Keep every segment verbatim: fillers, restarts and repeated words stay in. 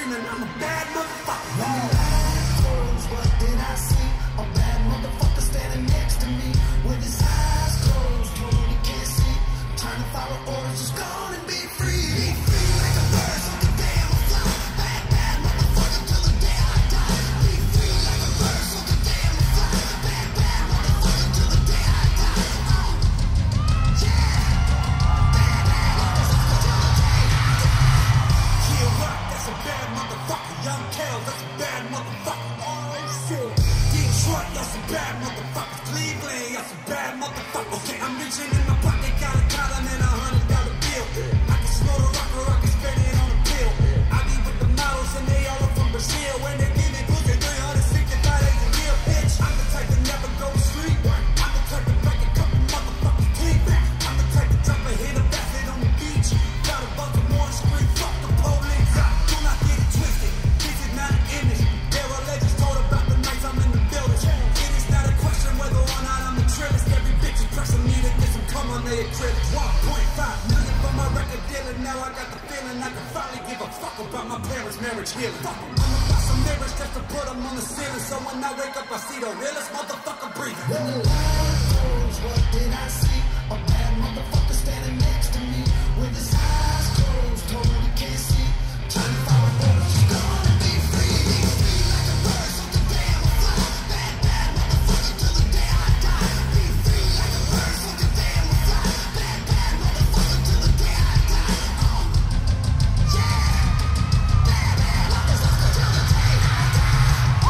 screaming, I'm a bad motherfucker. When the light closed, what did I see? A bad motherfucker standing next to me with his eyes closed, told he can't see. Trying to follow orders, just gone and be free. Be free like a bird, so the day I'm a fly. Bad, bad motherfucker till the day I die. Be free like a bird, so the day I'm a fly. Bad, bad motherfucker till the day I die. Oh, yeah. Bad, bad motherfucker till the day I die. Kid Rock, that's a bad motherfucker. Young Kale, that's a bad motherfucker. Oh, shit. Detroit, y'all some bad motherfuckers. Cleveland, y'all some bad motherfuckers. Okay, I'm reaching in my pocket, got a collar and a hundred dollar bill. I can smoke the rock or I can spend it on a pill. I be with the models and they all up from Brazil. When they give me pussy, three hundred sixty-five days a year, bitch. I'm the type to never go to sleep. I'm the type to break a couple motherfuckers' teeth. I'm the type to jump and hit a basket on the beach. Got a bunch of more street, fuck the police. Do not get it twisted, this is not an image. There are legends told about the nights I'm in the building. It is not a question whether or not I'm a trillist. Every bitch is pressing me to get some cum on their acrylic. one point five million for my record dealer. Now I got the feeling I can finally give a fuck about my parents' marriage healing. Fuck 'em, I'ma buy some mirrors just to put them on the ceiling. So when I wake up I see the realest motherfucker breathing. When the light closed, what did I see? A bad motherfucker standing next to me with his eyes closed, told he can't see. Trying to follow orders, just gone and be free. Be free like a bird, so the day I'm a fly. Bad, bad motherfucker till the day I die. Be free like a bird, so the day I'm a fly. Bad, bad motherfucker till the day I die. Oh, yeah. Bad, bad motherfucker till the day I die.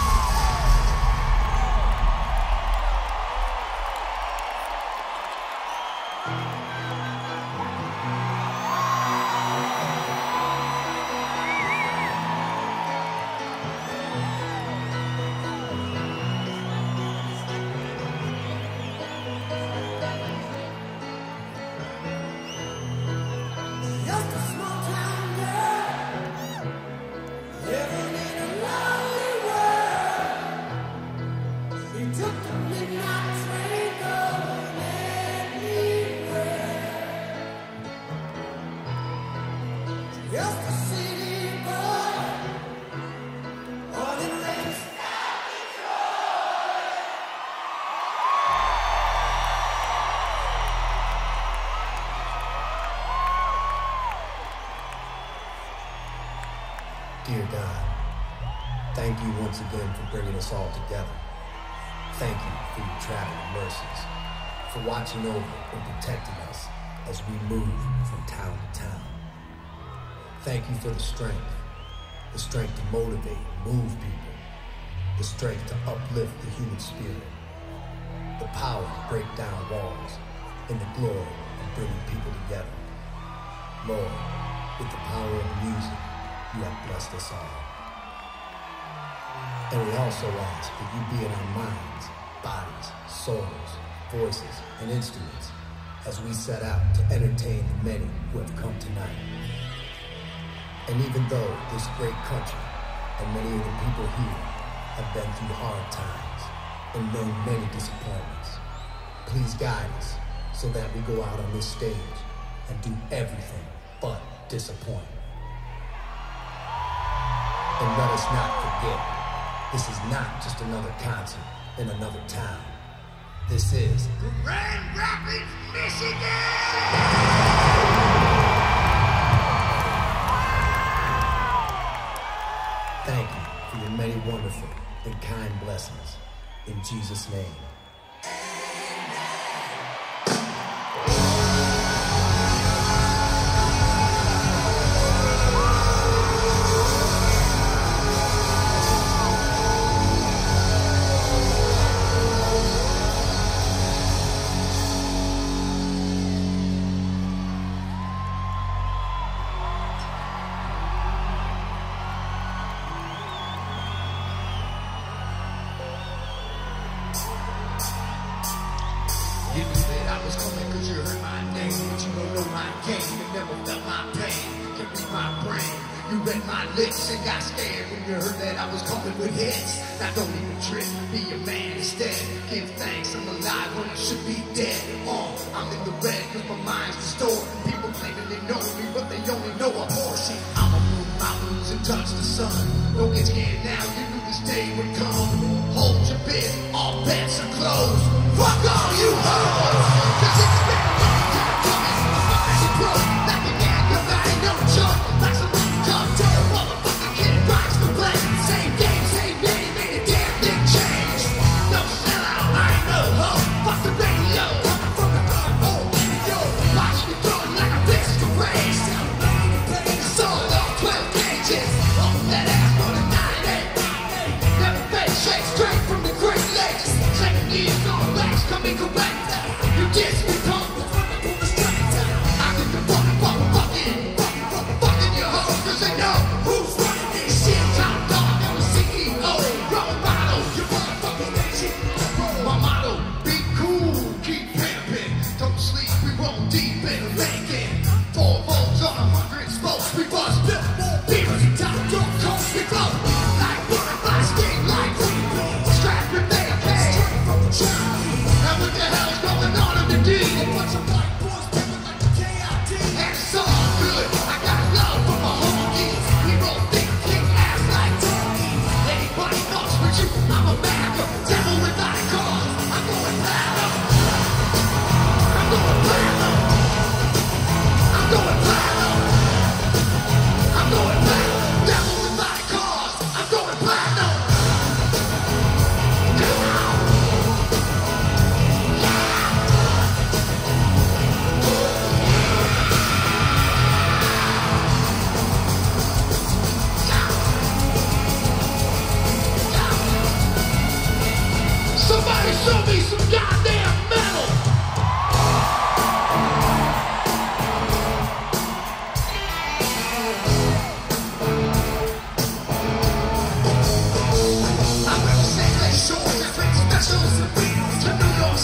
Just a small town girl, living in a lonely world. She took the midnight train going anywhere. Just a city boy, born and raised South Detroit. Dear God, thank you once again for bringing us all together. Thank you for your traveling mercies, for watching over and protecting us as we move from town to town. Thank you for the strength, the strength to motivate and move people, the strength to uplift the human spirit, the power to break down walls, and the glory of bringing people together. Lord, with the power of music, you have blessed us all. And we also ask that you be in our minds, bodies, souls, voices, and instruments as we set out to entertain the many who have come tonight. And even though this great country and many of the people here have been through hard times and known many disappointments, please guide us so that we go out on this stage and do everything but disappoint. And let us not forget, this is not just another concert in another town. This is Grand Rapids, Michigan! thank you for your many wonderful and kind blessings. In Jesus' name. You knew that I was coming cause you heard my name, but you don't know my game, you never felt my pain, you can read my brain. You read my lips and got scared when you heard that I was coming with hits. Now don't even trip, be a man instead. Give thanks, I'm alive when I should be dead. Oh, I'm in the red cause my mind's distorted. People claiming they know me, but they only know a portion. I'ma move mountains and touch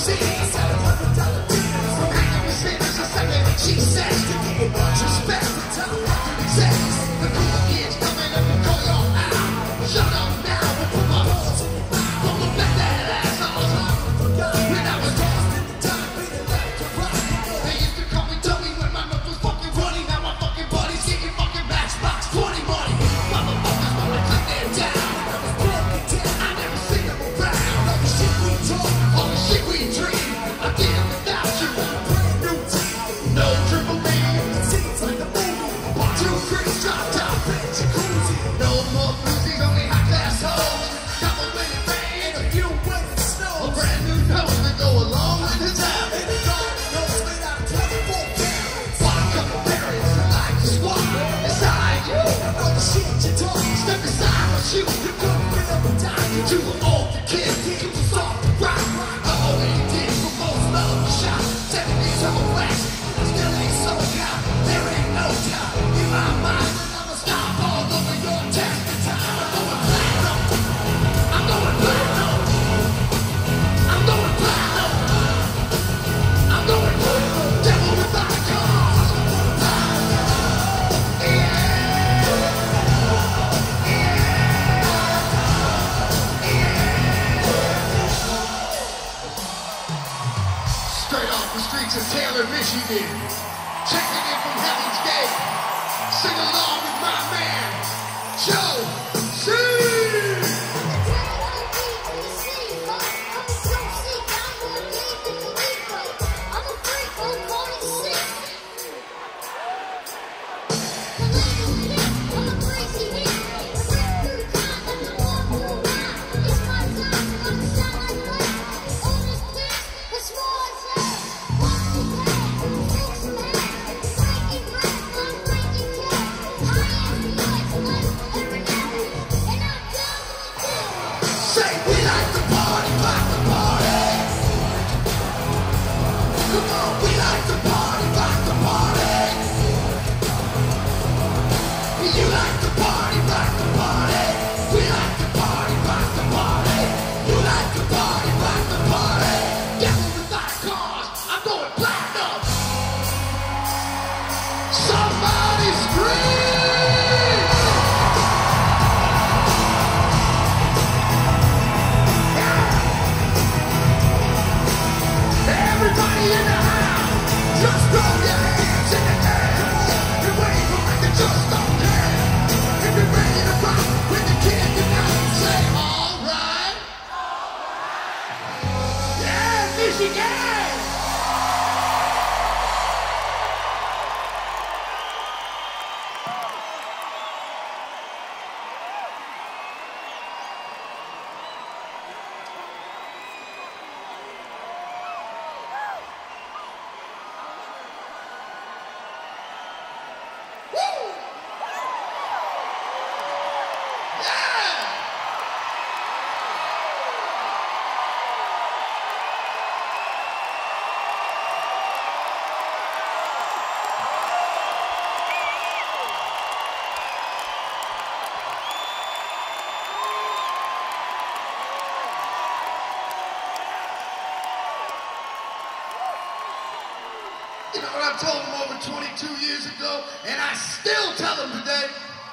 You know what I told them over twenty-two years ago, and I still tell them today?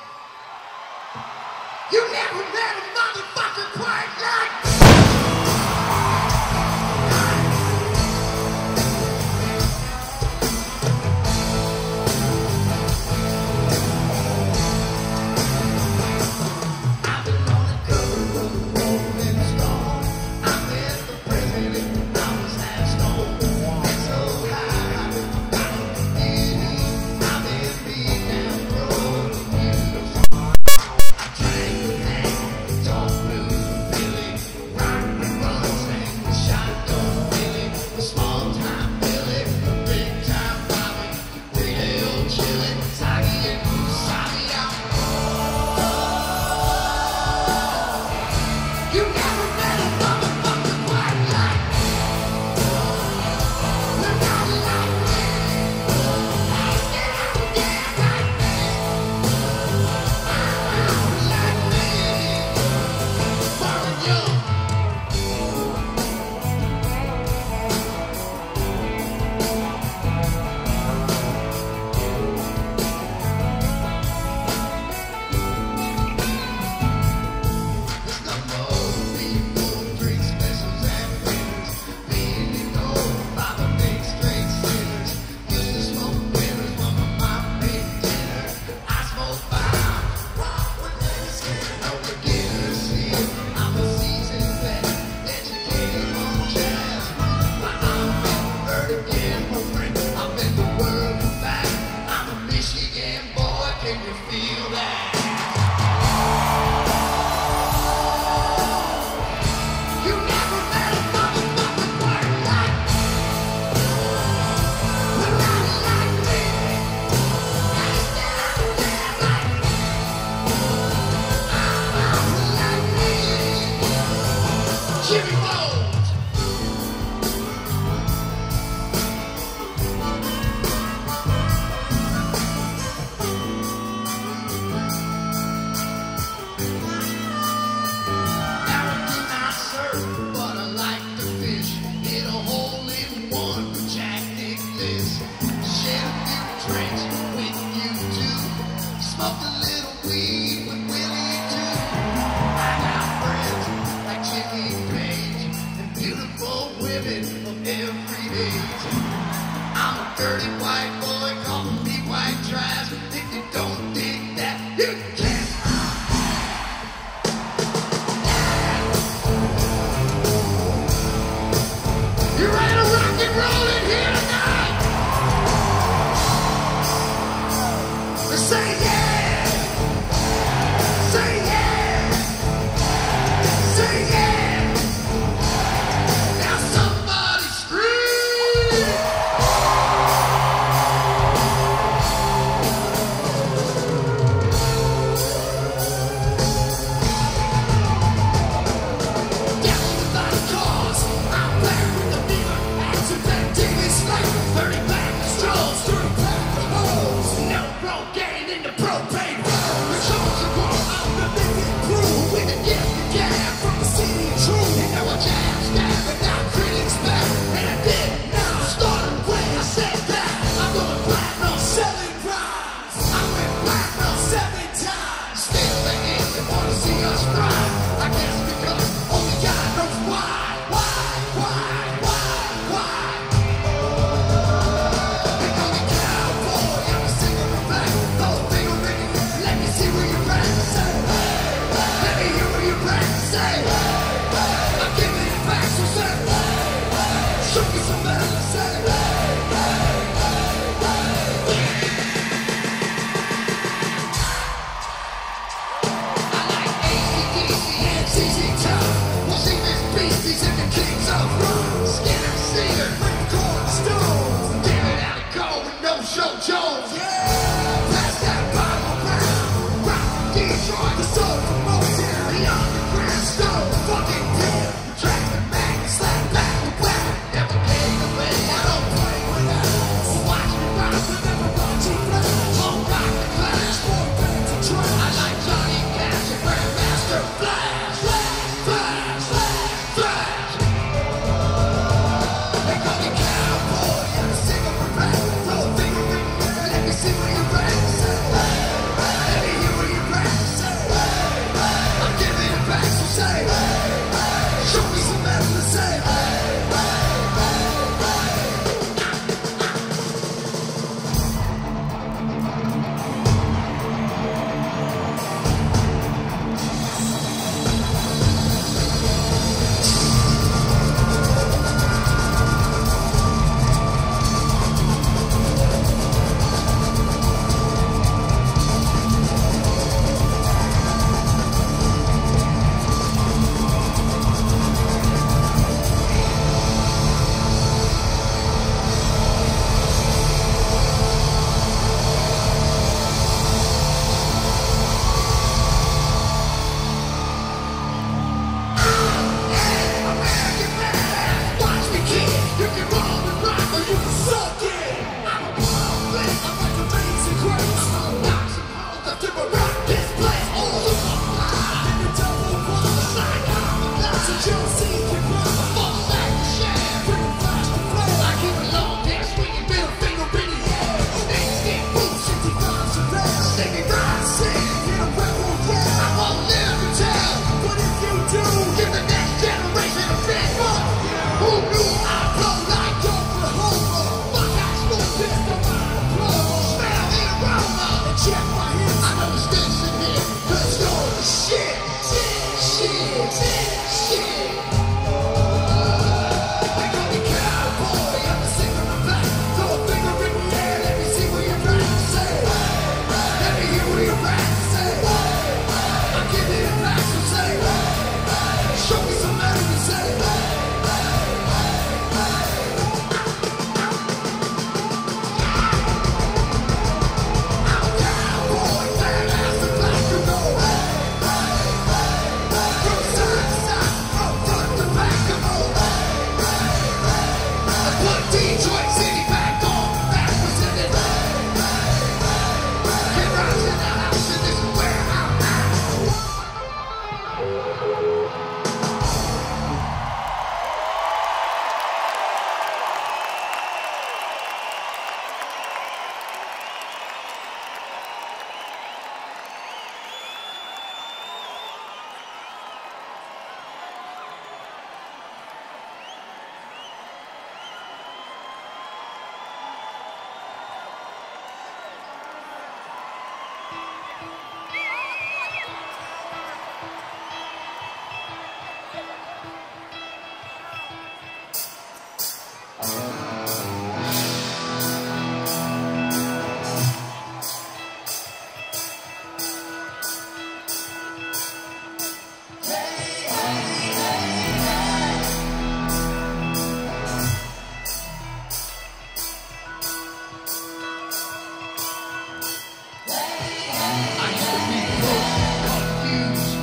You never met a motherfucker quite like me. I've been on the cover of the Rolling Stone. I met the president, I was half stoned. It's so high, I don't get it. I've been beat down the road in uniform. I drank with Hank, talked blues with Billy. Can you feel that? You never met a motherfucking word like but not like me. I said I'm there like I'm like me. Jimmy Bones. Dirty white boy, calling me white trash. If you don't dig that, you can't. You ready to rock and roll in here tonight? Let's say yeah.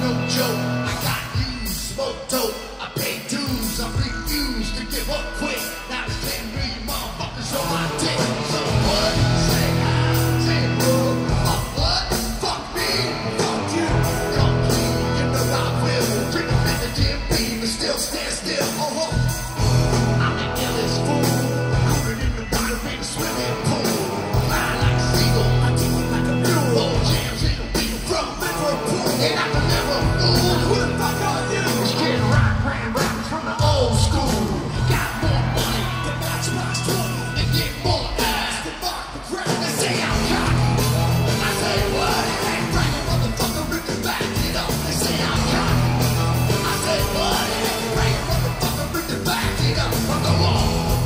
no joke. I got used, smoke dope. I paid dues, I refuse to give up quick. Now there's ten million motherfuckers on my dick. So what? Say how? Say who? Fuck what? Fuck me? Fuck you? Come clean, you know I will. Drink a bit of Jim Beam and still stand still. Oh, oh. I'm the illest fool. Cooler in the water in the swimming pool. Fly like a seagull, I do it like a mule. Roll jams in the wheel from Liverpool. And I can never fool. Who the fuck are you? It's Kid Rock, grand rappers from the old school. Got more money than Matchbox twenty. And get more ass than Mark McGrath. They say I'm cocky. I say what? Hey, bragging motherfucker, rip it back it up. They say I'm cocky. I say what? Hey, bragging motherfucker, rip it back it up. But go on.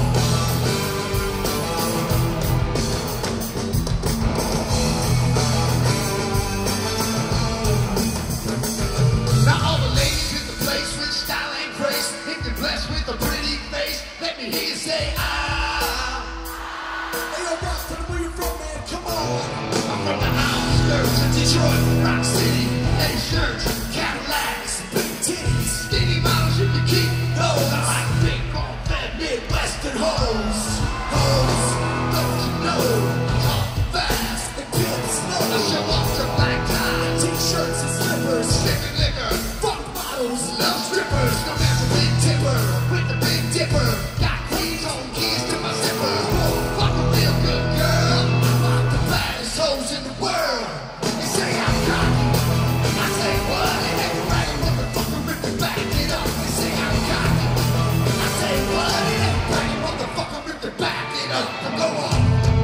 Now all the ladies in the place with style and grace, if you're blessed with a pretty face, let me hear you say ah. Hey, yo, Rock, tell me where you from, man. Come on. I'm from the outskirts of Detroit, Rock City, A-shirts, Cadillacs, big titties, skinny models you can keep those. I like big, bone, fat, Midwestern hoes. Hoes, don't you know? Talk fast and peel the snow. I show up to black tie, t-shirts and slippers, sipping liquor, fuck models, love strippers. No man's a big tipper with the big dipper. Got queens on keys to my zipper. Fuck a real good girl. I'm the baddest hoes in the world. They say I'm cocky. I say what? And every ragged motherfucker rip it back it up. They say I'm cocky. I say what? And every ragged motherfucker rip it back it up. Now go on.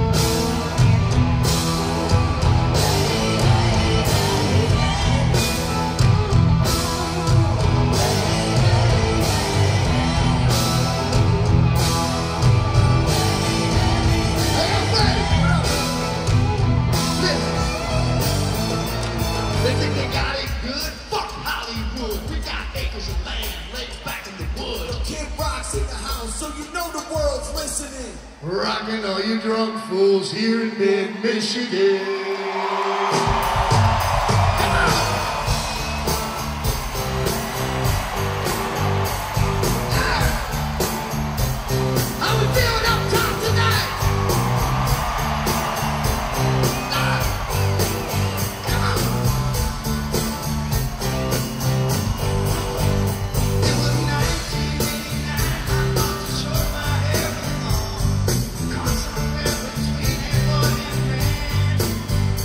Hey, I'm ready. Listen. They think they got it good? Fuck Hollywood. We got acres of land laid back in the woods. Kid Rock's in the house, so you know the world's listening. Rockin' all you drunk fools here in mid-Michigan. How we feeling up top tonight? Ah. Come on. It was nineteen eighty-nine. I thought to show my hair was long. Caught somewhere between a boy and man.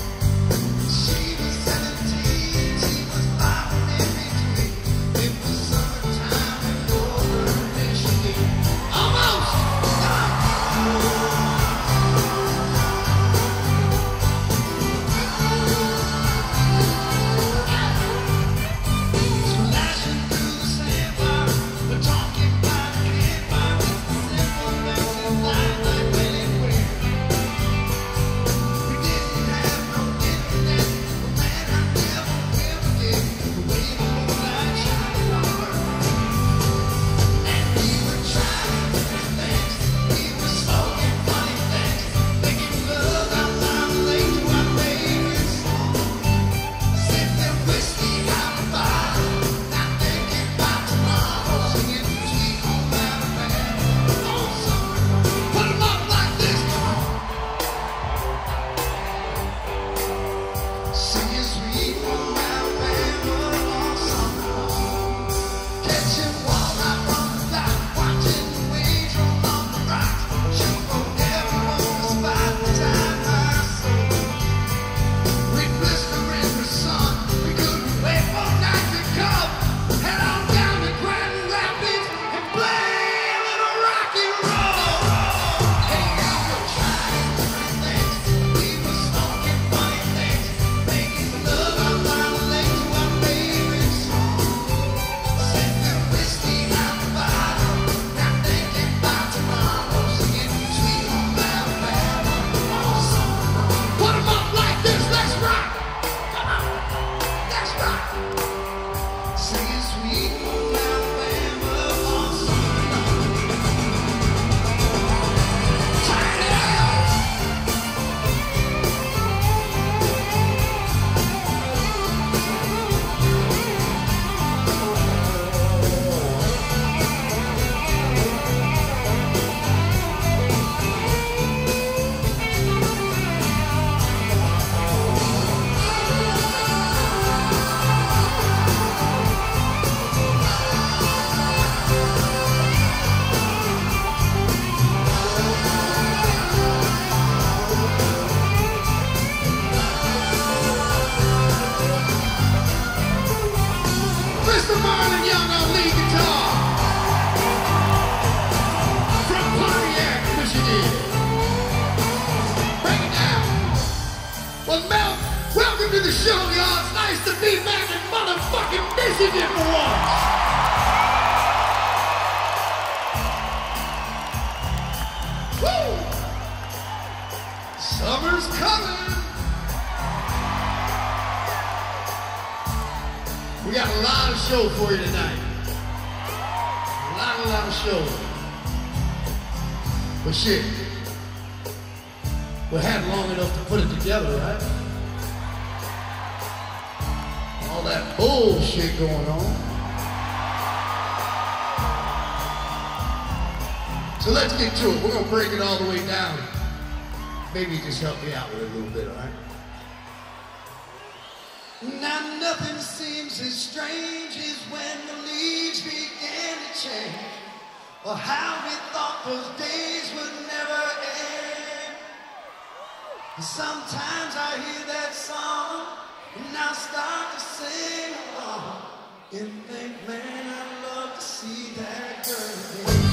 Welcome to the show, y'all. It's nice to be back in motherfucking Michigan for once. Woo! Summer's coming. We got a lot of show for you tonight. A lot, a lot of show. But shit, we had long enough to put it together, right? All that bullshit going on. So let's get to it. We're gonna break it all the way down. Maybe just help me out with it a little bit, all right? Now nothing seems as strange as when the leaves began to change, or how we thought those days would never end. Sometimes I hear that song and I start to sing along and think, man, I'd love to see that girl again.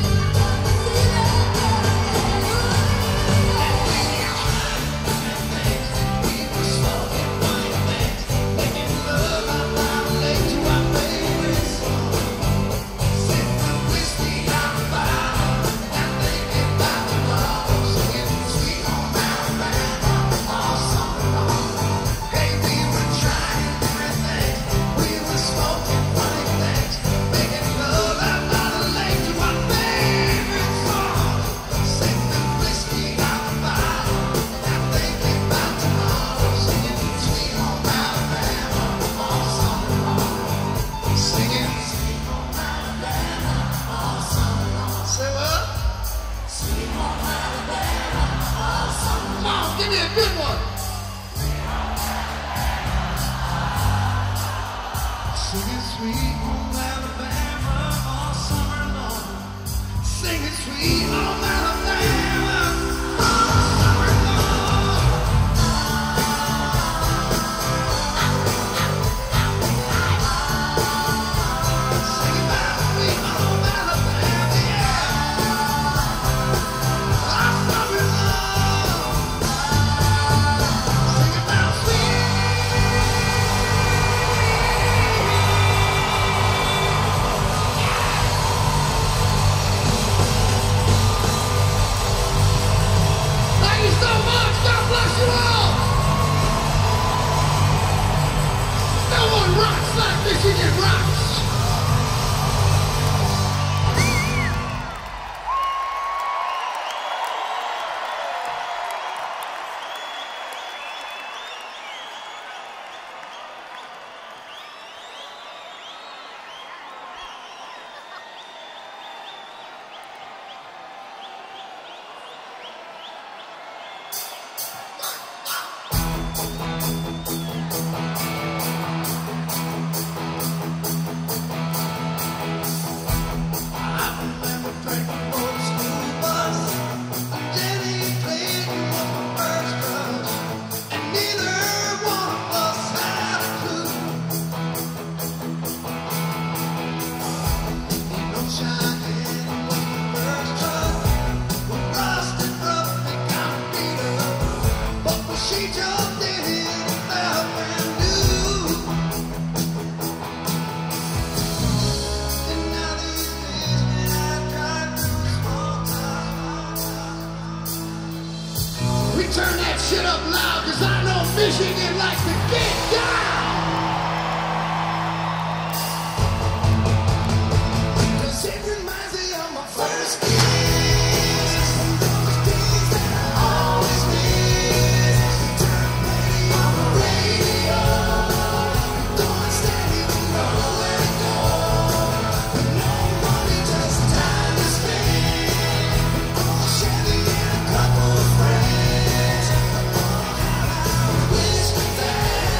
Wish that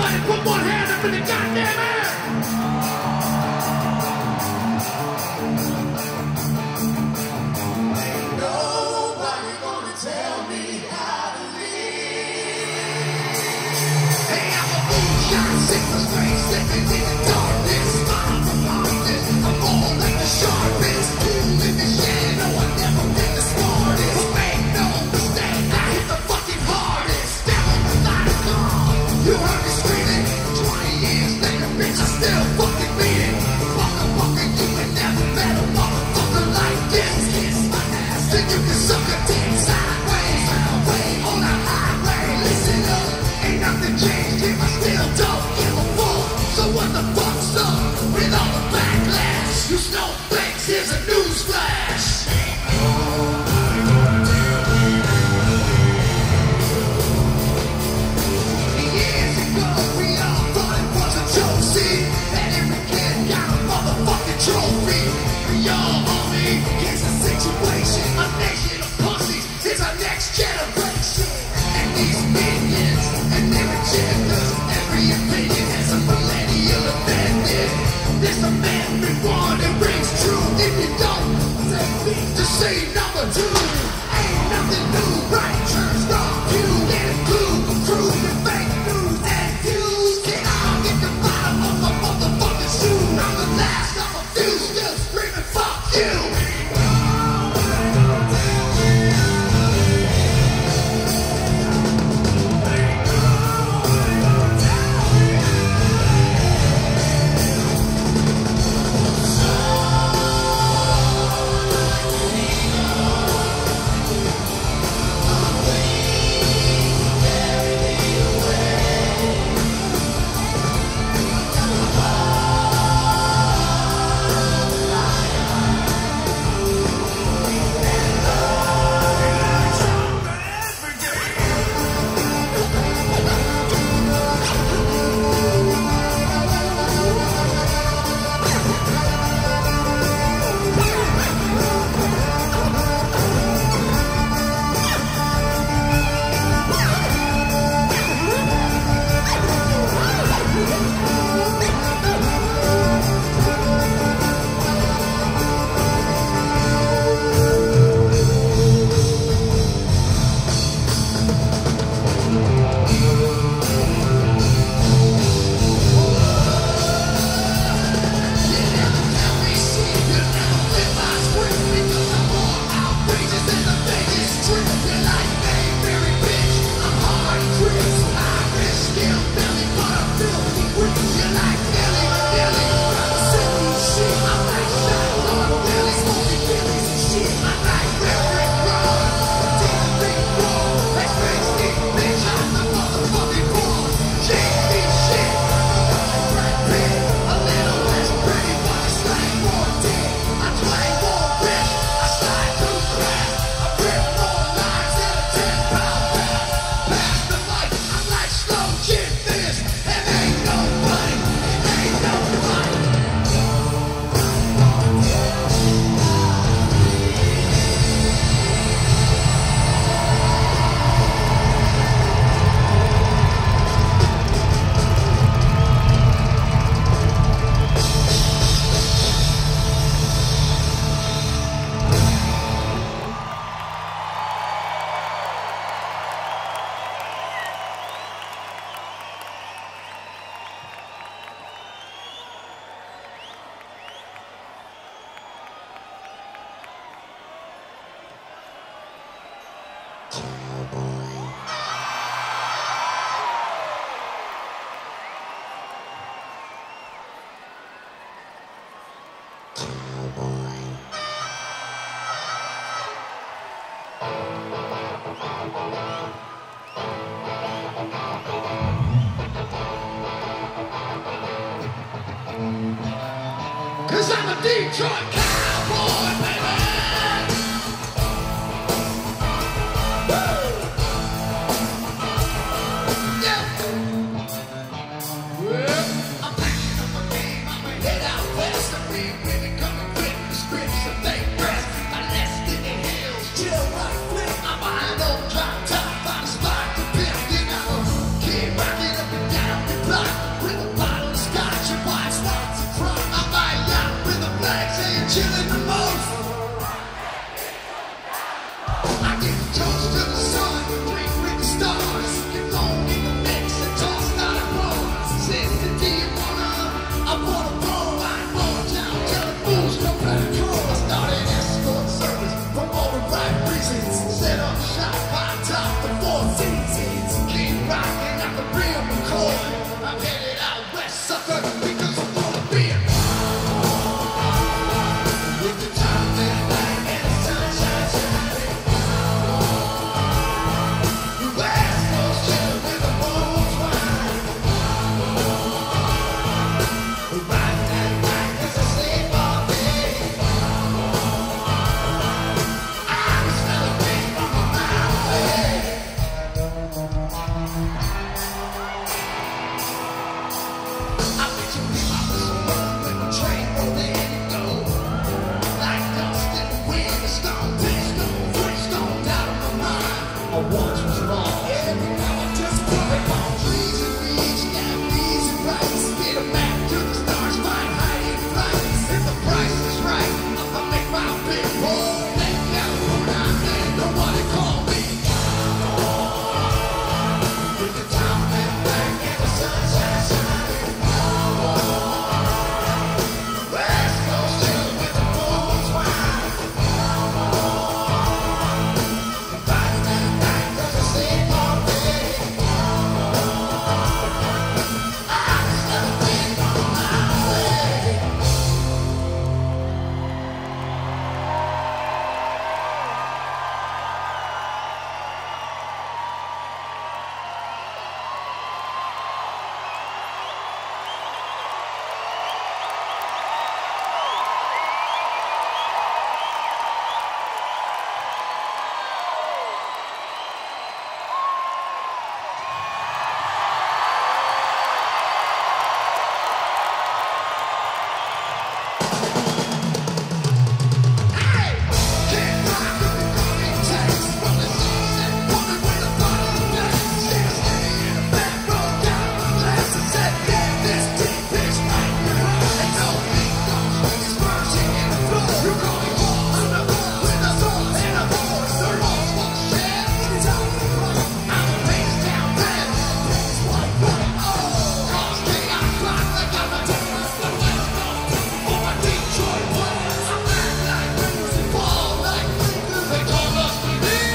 Everybody put one hand up in the goddamn air. Ain't nobody gonna tell me how to live. Hey, I'm a moonshine, six was straight, slipping in the darkness. I'm from Austin, I'm all like the sharpest. Cool in the shadow, I never been the smartest. But make no mistake, I hit the fucking hardest. Devil without a gun, you heard me screaming. Twenty years later, bitch, I still fucking mean it. Motherfucker, you ain't never met a motherfucker like this. Kiss my ass, then you can suck a dick sideways. Way on a highway, listen up, ain't nothing changed here, I still don't give a fuck. So what the fuck's up with all the backlash? You snowflakes, here's a newsflash. Years ago, we all thought it was a joke, see? That every kid got a motherfucking trophy. We all, homie, here's the situation. A nation of pussies is our next generation. And these minions and their agendas, every opinion has a millennial offended. This amendment one, it rings true. If you don't, say things to say number two. Ain't nothing new, right? Turns wrong, you get a clue. Prove the fake news and views. Can I get the bottom of my motherfucking shoe? I'm the last of a few, still screaming, fuck you. Cause I'm a Detroit cowboy, baby. Woo! Yeah. Well, I'm packing up my game, I'm gonna head out west. I'm being really coming quick, the scripts of they breath. I left in the hills, chill right quick. I'm behind old drop top, find a spot to build, you know. Keep rocking up and down the block. chilling the most. I get toast to the sun, drink with the stars. Get blown in the mix and tossed out of bars. Sister, do you wanna? I wanna roll. I go down, telling fools no back home. I started escort service for all the right reasons. Set up shop high top the four seasons. Keep rocking out the real McCoy. I'm headed out west, sucker, because I wanna be a with the top and black and the sunshine shining. The West Coast chillin' with the wolves wine. Riding that bike 'cause I sleep all day. I can smell the pain from a mile away. I picture me my whistle when the train rolled in and go. Like dust in the wind, the stone, pitchstone, freestone out of my mind. I once was wrong, and now I'm just blind. Palm trees and beach, got bees and rice. Get a map to the stars, find hiding flights. If the price is right, I'll make my big boy. Thank California, man, nobody call me. With the top and back and the sunshine shining. West Coast chillin' with the wolves wine. Riding that bike 'cause I sleep all day. I can smell the wind from a mile away. Hey! Can't rock with the coming text. From the sunset, woman with a bottle of black. Still standing in the back row, down on the glass and said, "Damn, this deep bitch right behind." Ain't no beat, no swing, spurs hitting the floor. You're going home to the hood with a soul and a horse. The road's full of shit, it's out the front. I'm a face down bad, face white, white, oh. Cause they got clock like I'm a different from West Coast. For my Detroit players, I'm act like rivers and fall like fingers. They told us we need.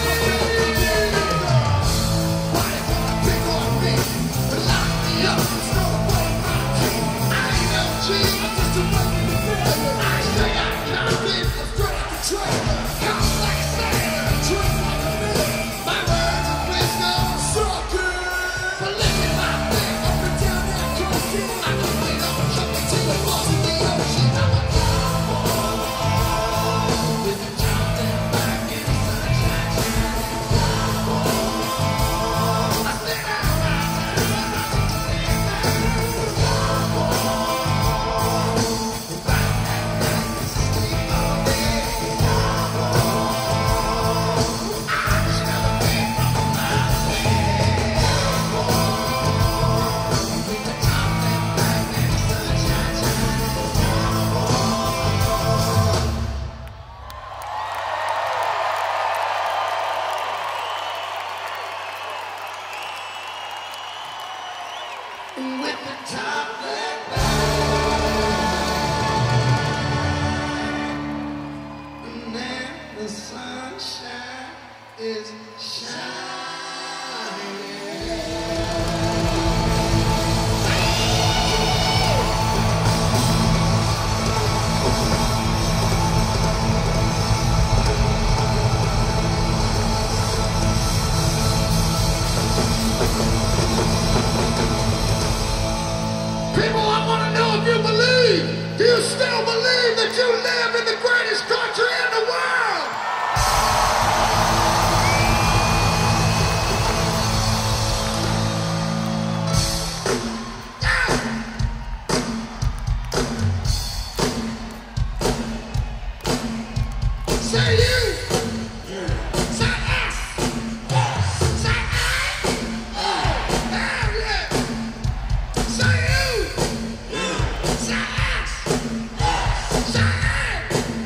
Why they wanna pick on me? They lock me up, throw away my key. I ain't no G, I'm just a regular nigga. I say I come in from straight to trailer. Come like a sailor, drink like a man. My words of wisdom, sucker. For living my thing up and down that coast. I can wait on jumping to the balls of the ocean. I'm a cowboy with the top and back and the sunshine shining. I said I'm right there, I'm not gonna stand there. Right that night, 'cause I sleep all day. I can smell the pain from a mile away. With the top and back and the sunshine shining. With the top and back and then the sunshine is shining. People, I want to know if you believe. Do you still believe that you live in the greatest country in the world? Say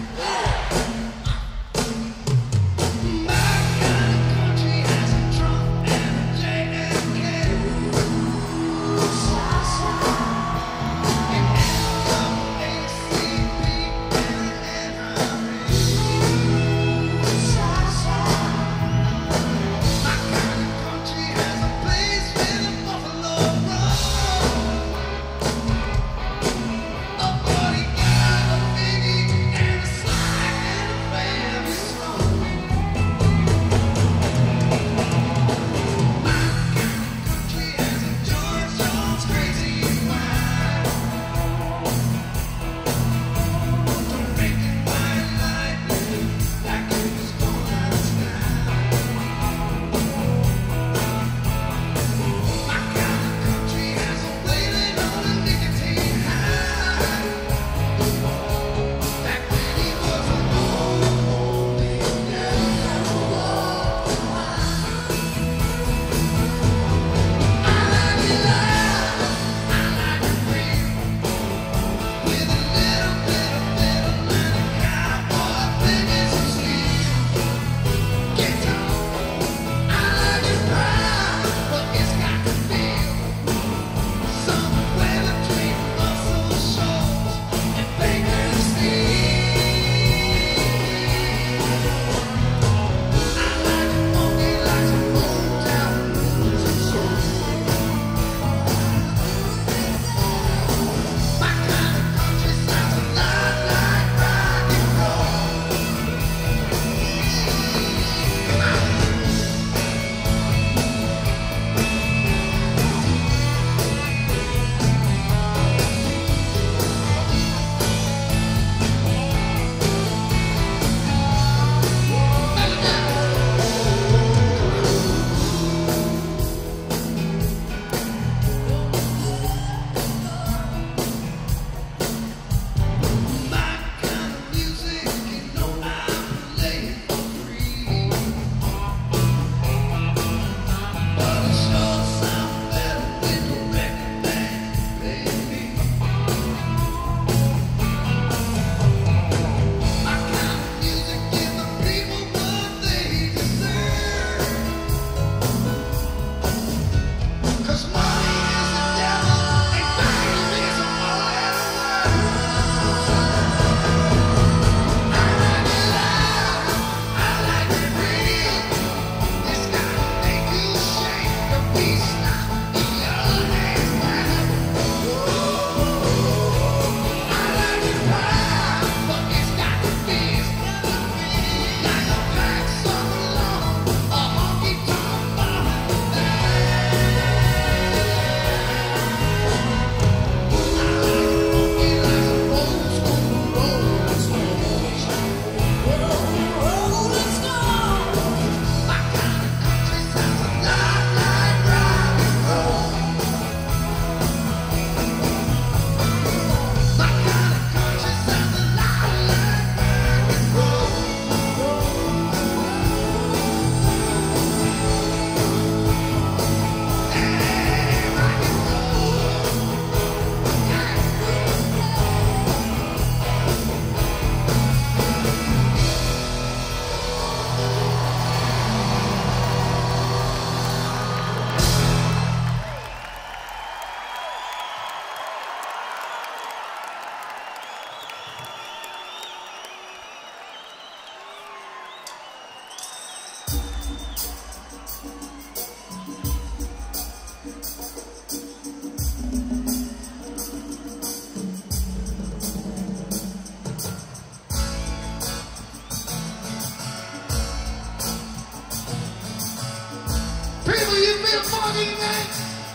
fucking name?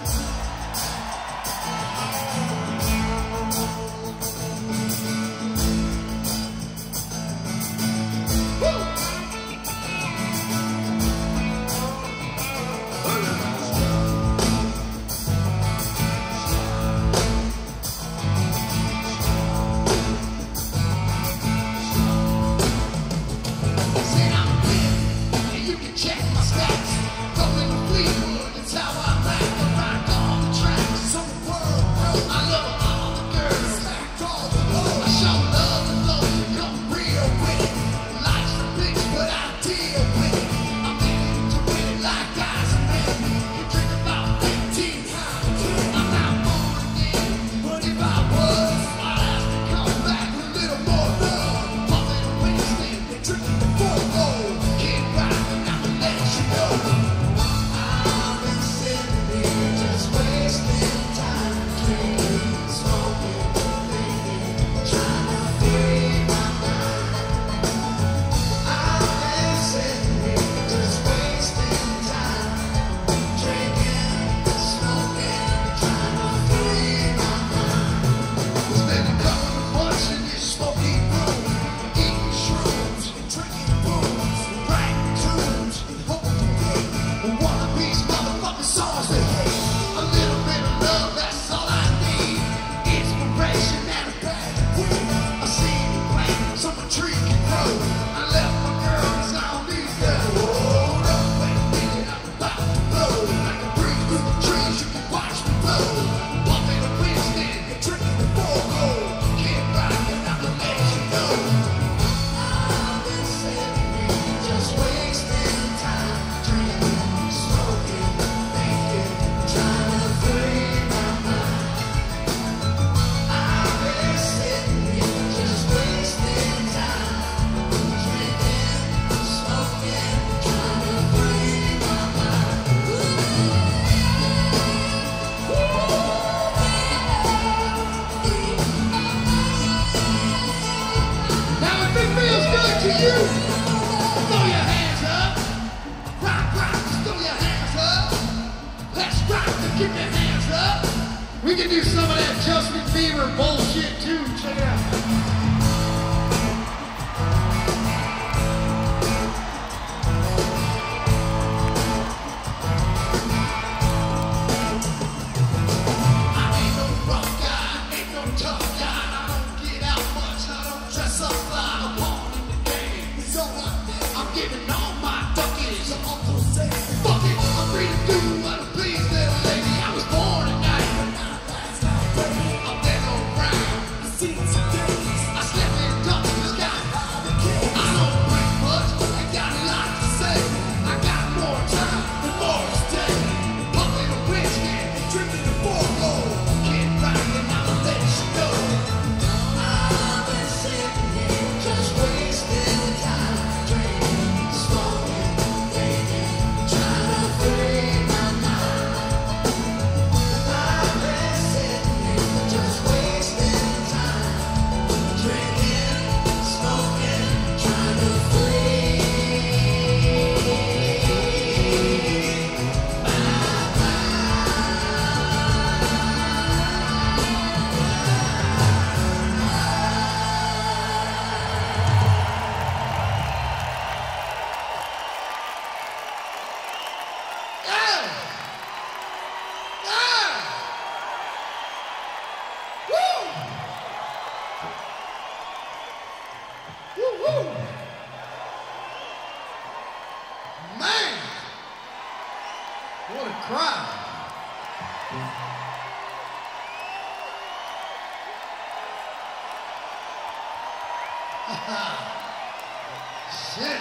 Shit.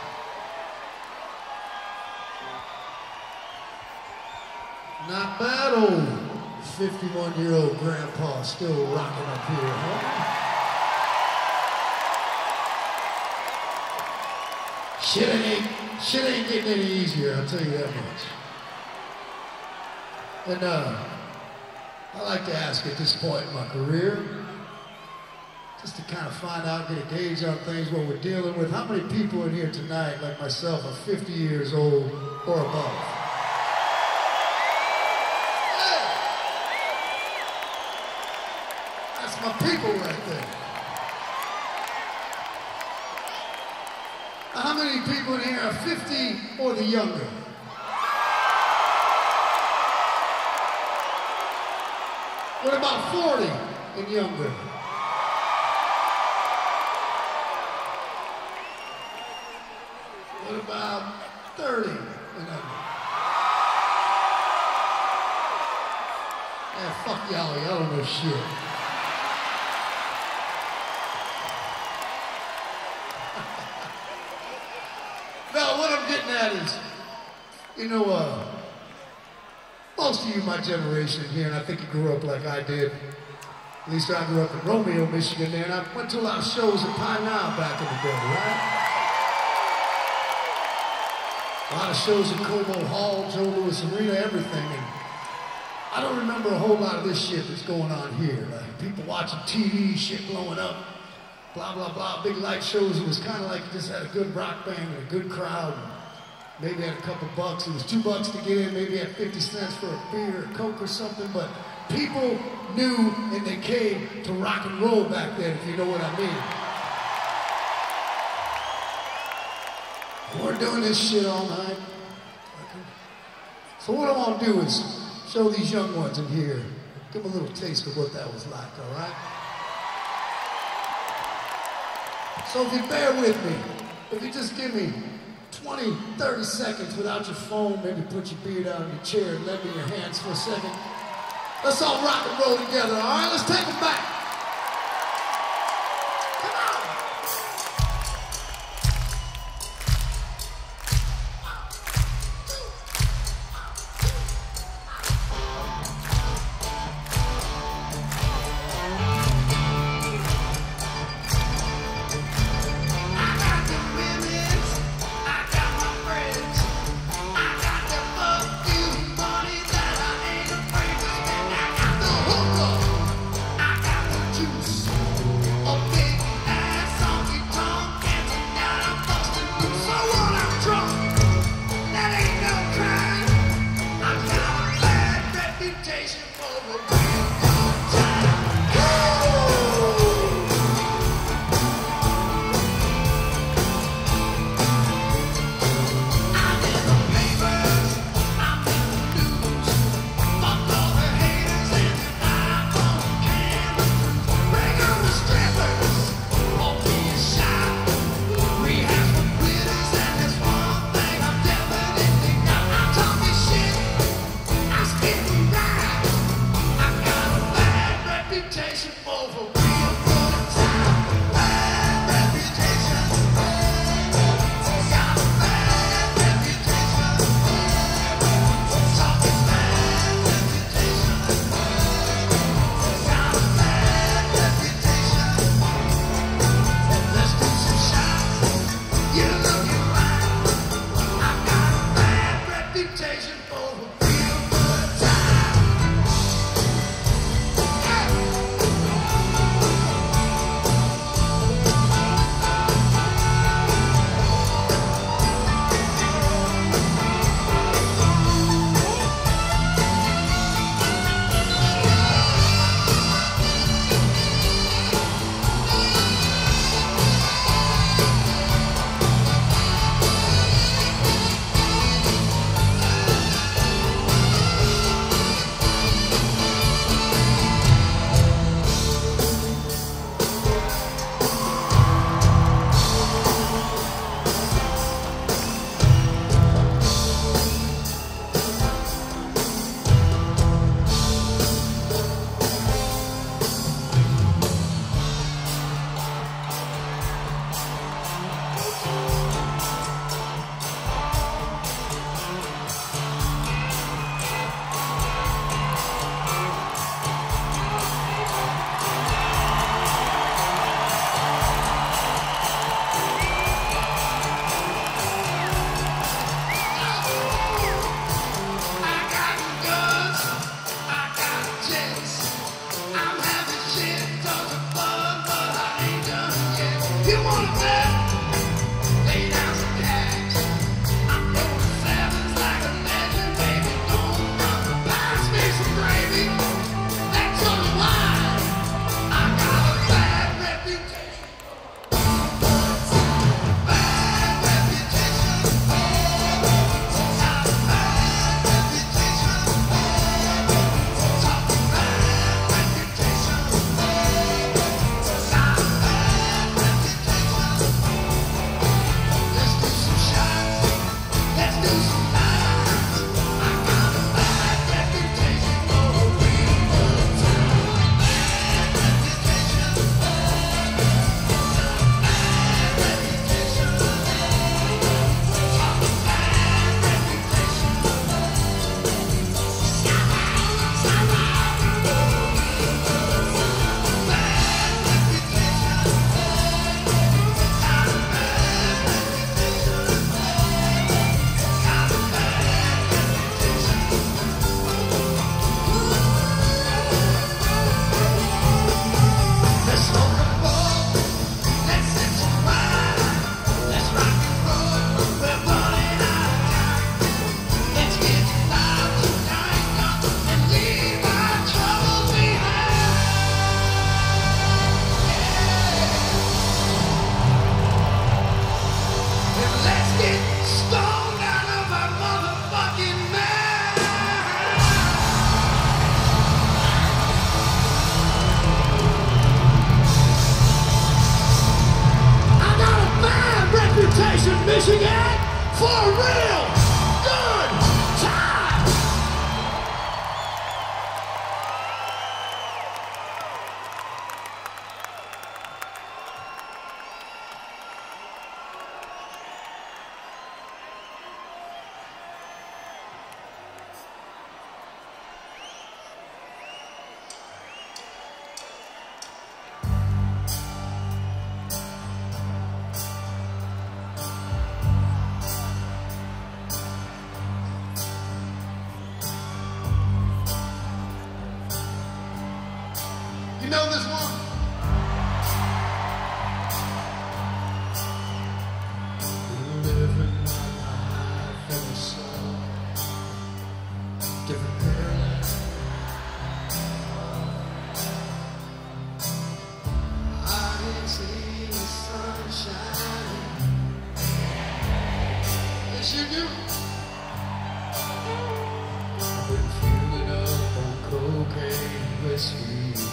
Not bad, old fifty-one-year-old grandpa still rocking up here, huh? Shit ain't, shit ain't getting any easier, I'll tell you that much. And uh, I like to ask at this point in my career, just to kind of find out, get a gauge on things, what we're dealing with. How many people in here tonight, like myself, are fifty years old or above? My people right there. How many people in here are fifty or the younger? What about forty and younger? What about thirty and under? Yeah, fuck y'all, y'all don't know shit. Now, what I'm getting at is, you know, uh, most of you, my generation here, and I think you grew up like I did. At least I grew up in Romeo, Michigan there, and I went to a lot of shows in Pine Knob back in the day, right? A lot of shows in Cobo Hall, Joe Louis Arena, everything. And I don't remember a whole lot of this shit that's going on here. Like people watching T V, shit blowing up, blah, blah, blah, big light shows. It was kind of like you just had a good rock band and a good crowd. Maybe had a couple bucks. It was two bucks to get in. Maybe had fifty cents for a beer or Coke or something. But people knew and they came to rock and roll back then, if you know what I mean. We're doing this shit all night. So what I want to do is show these young ones in here, give them a little taste of what that was like, all right? So if you bear with me, if you just give me twenty, thirty seconds without your phone, maybe put your beer down in your chair and lend me your hands for a second. Let's all rock and roll together, all right? Let's take them back. Come on. I got Michigan for a real good time. You know this one? Living my life in the sun, different parallels. I ain't seen the sun shining. Yes, you do. I've been fueling up on cocaine, whiskey.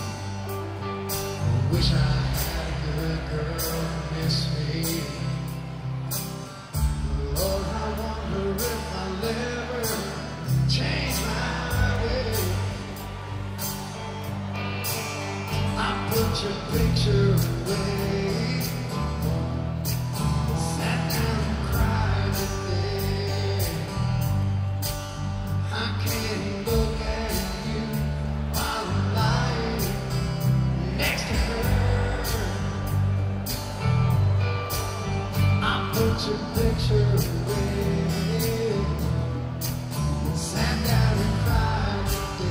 Wish I had a good girl to miss me. Lord, I wonder if I'll ever change my way. I put your picture away, sat down and cried today. I can't look at you while I'm lying next to her. Put your picture away, sat down and cried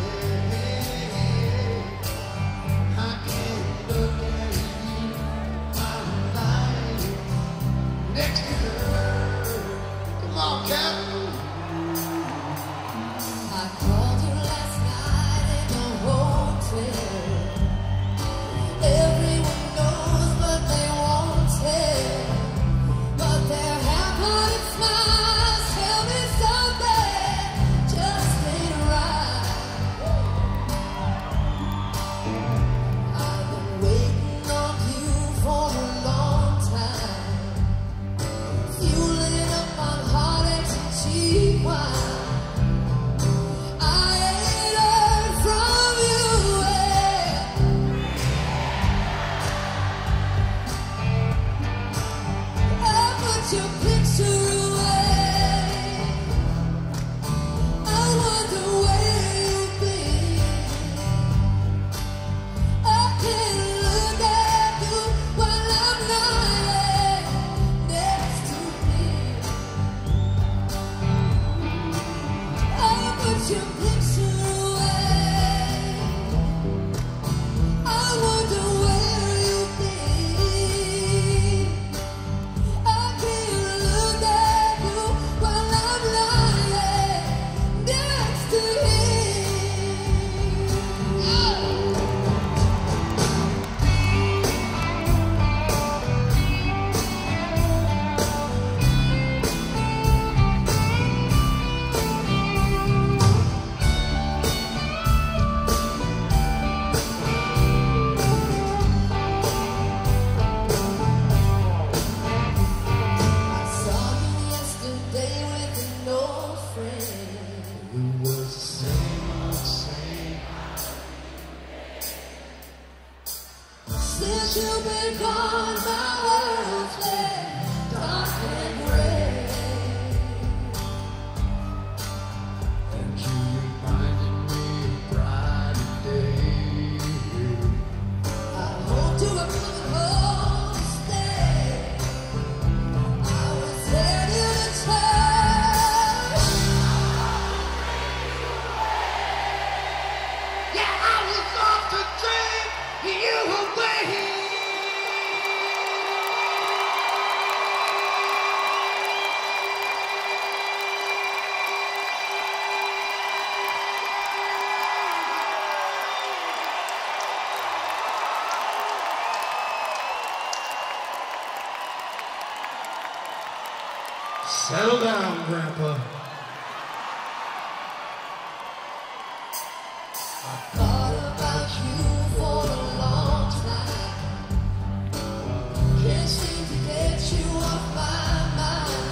today. I can't look at you while I'm lying next to her. Come on, Captain. I called you last night in a hotel. Everyone knows, but they won't tell. But their half-hearted smiles tell me something just ain't right. I've been waiting on you for a long time, fueling up on heartaches and cheap wine. I ain't heard from you yet. I put your picture away. I wonder where you've been. I can't look at you while I'm lying next to me. I put your picture away. I wonder where you've been. I can't look at you while I'm lying next to him. I saw you yesterday with an old friend. We was the same, old same. Since you've been gone, my world's left dark and gray. And you reminded me of brighter days. I hoped you were coming home to stay. I was headed to church. Yeah, I was off to drink you away. Settle down, Grandpa. Thought about you for a long time. Can't seem to get you off my mind.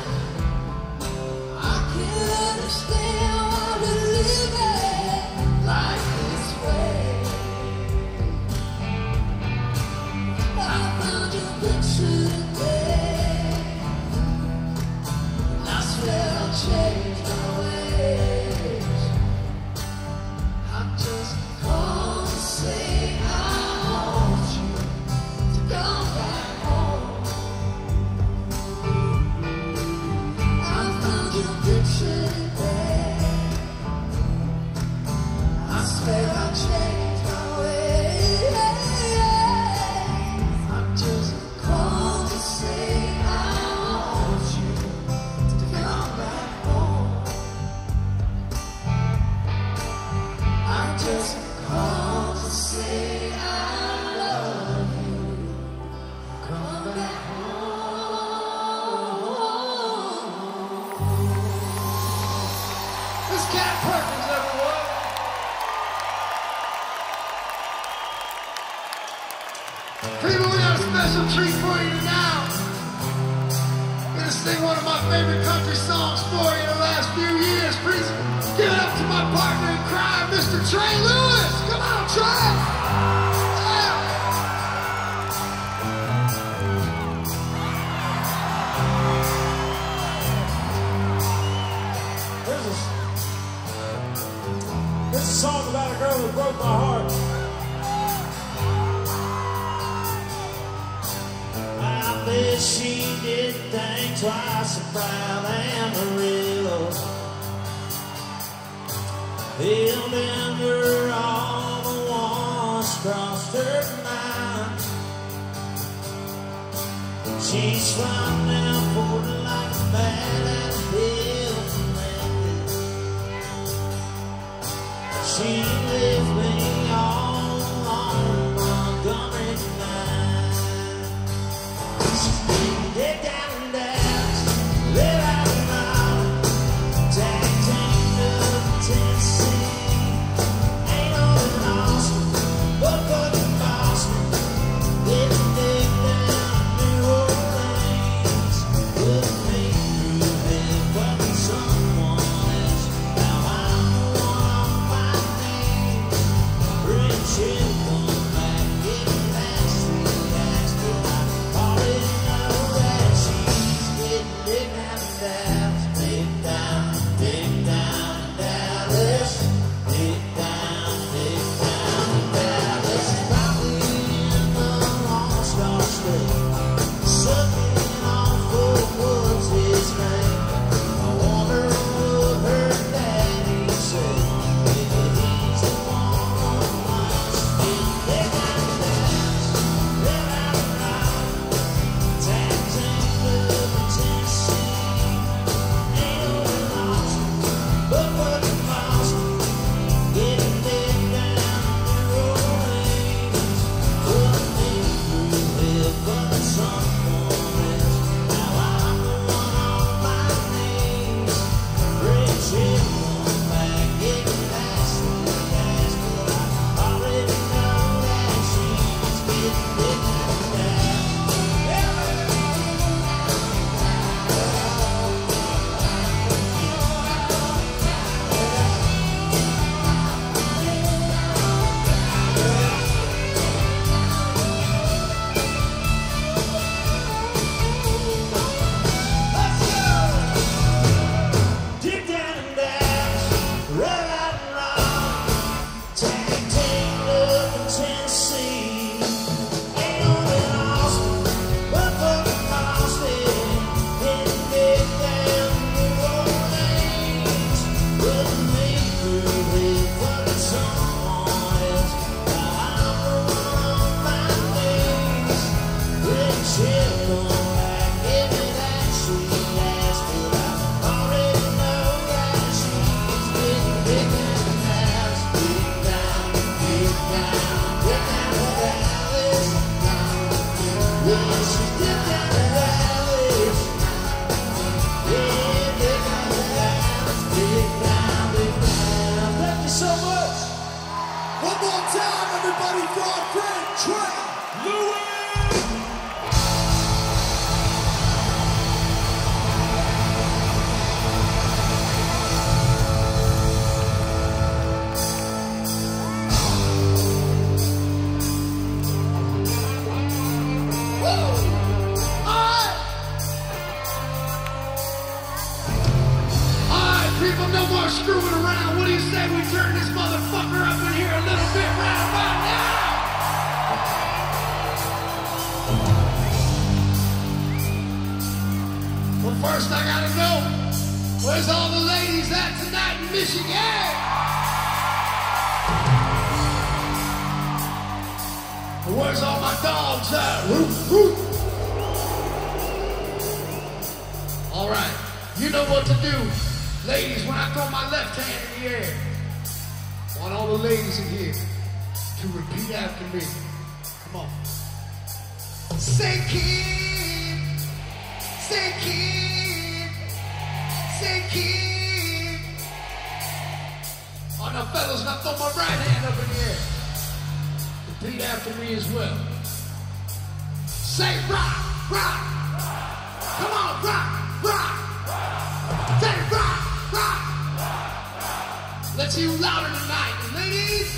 some treat for you now. I'm gonna sing one of my favorite country songs for you in the last few years. Please give it up to my partner in crime, Mister Trey Lewis. Come on, Trey. Yeah. There's a, there's a song about a girl that broke my heart. I bet she didn't think twice about Amarillo. Held never all the once crossed her mind. She swam down for the like a man at the hill from Memphis. She left me all on Montgomery tonight. She's been dead down and dance, let out and out, tag teamed up in Tennessee. Ain't no in Austin, but fucking Boston, getting dick down in New Orleans. With me through there, fucking someone else. Now I'm the one on my knees. Bring chill, come back, give me that sweet ass, but I already know that she's getting dick down in Dallas, dick down, dick down in Dallas, dick down, dick down in Dallas. Probably in the Lone Star State, sucking on Fort Woods his name. I wonder what her daddy said. Maybe he's the one on mine. Getting dick down in Dallas, let out and out. Tag teamed up in Tennessee. Ain't no in Austin, but fucking Boston. Getting dick down in New Orleans. Put me through hell, fucking someone else. Now I'm the one on my knees. Bring chill, come back, give me that sweet ass, but I already know that she's getting dick down in Dallas. Dick down in Dallas, right out and wrong. Tag teamed up in Tennessee. Ain't no in Austin, but fucking Austin. Getting dick down in New Orleans. Putting me through hell, fucking someone else. Now I'm the one on my knees. Bring chill, come back, give me that sweet ass, but I already know that she's getting dick down in Dallas, dick down, dick down, dick down in Dallas. Yeah, she's dick down in Dallas. Yeah, dick down in Dallas, dick down, dick down. Thank you so much. One more time, everybody, for our friend Trey Lewis. Alright, people, no more screwing around. What do you say we turn this motherfucker up in here a little bit right about now? Well, first I gotta know, where's all the ladies at tonight in Michigan? And where's all my dogs at? Woof, woof. All right, you know what to do. Ladies, when I throw my left hand in the air, I want all the ladies in here to repeat after me. Come on. Say kid, say kid, say kid. Oh, now fellas, now throw my right hand up in the air. Repeat after me as well. Say rock, rock. Come on, rock, rock. Say rock, rock. Let's hear you louder tonight, ladies.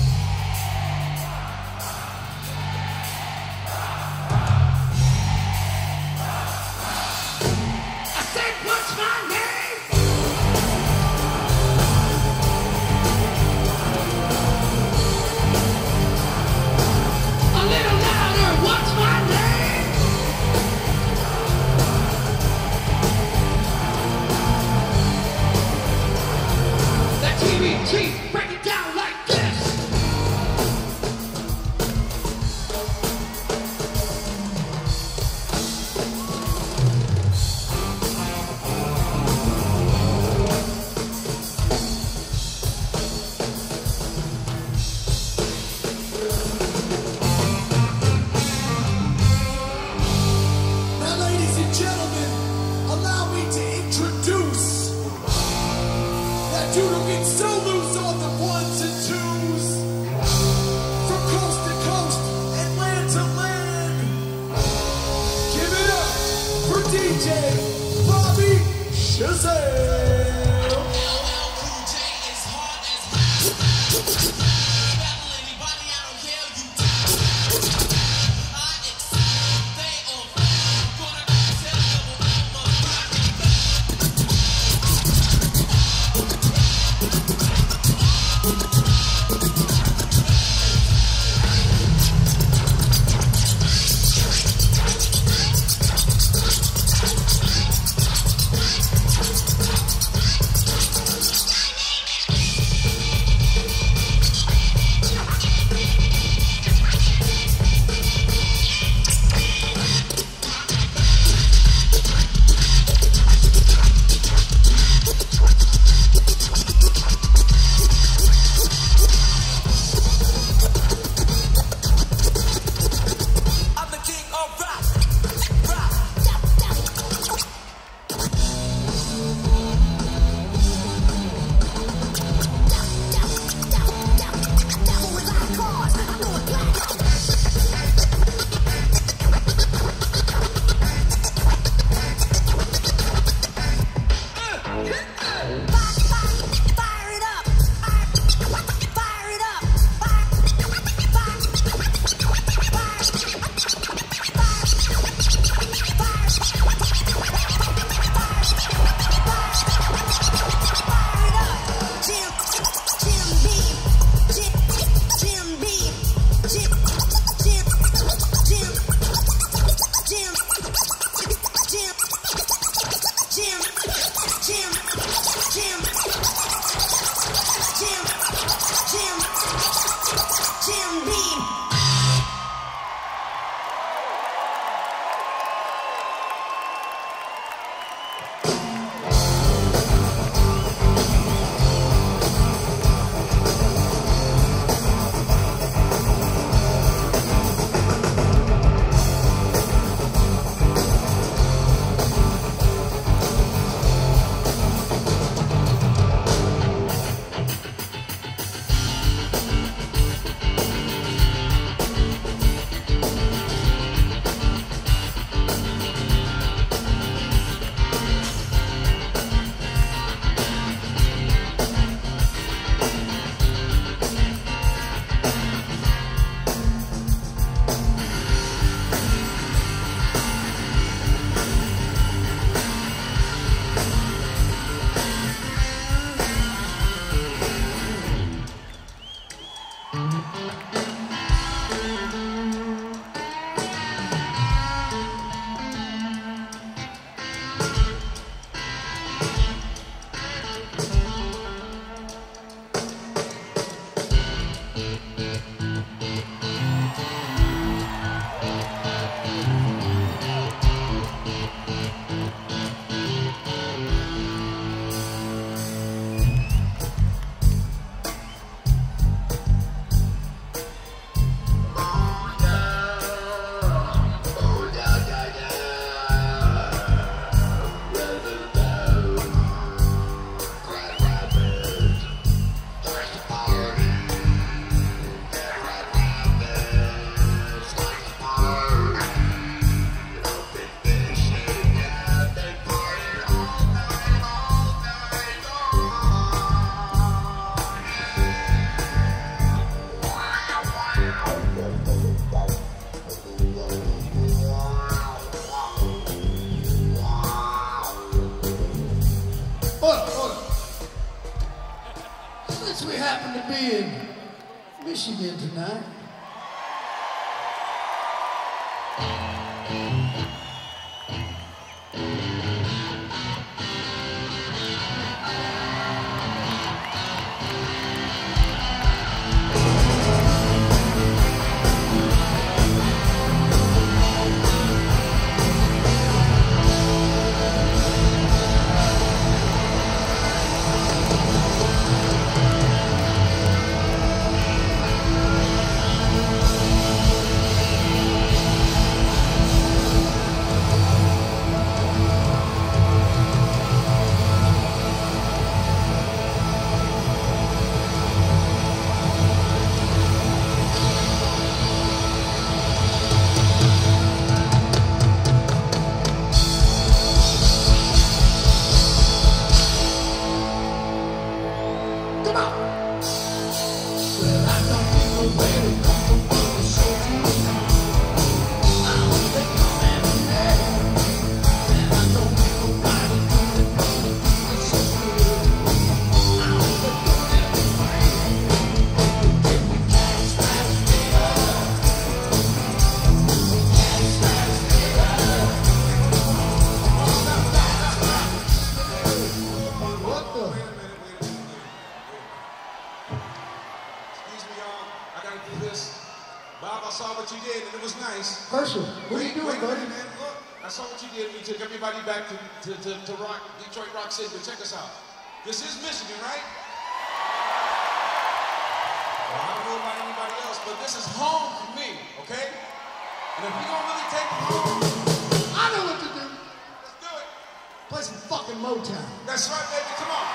I said, what's my name? A little louder, what's my name? That T V T, break it down like this. Now, ladies and gentlemen, allow me to introduce that dude who gets so loose on the ones and twos, from coast to coast and land to land. Give it up for D J Bobby Shazam. to be in Michigan tonight. Herschel, what are you doing, buddy? Man, look, I saw what you did. We took everybody back to, to, to, to rock, Detroit Rock City, but check us out. This is Michigan, right? Well, I don't know about anybody else, but this is home for me, okay? And if we're gonna really take it home, I know what to do. let's do it. Play some fucking Motown. That's right, baby, come on.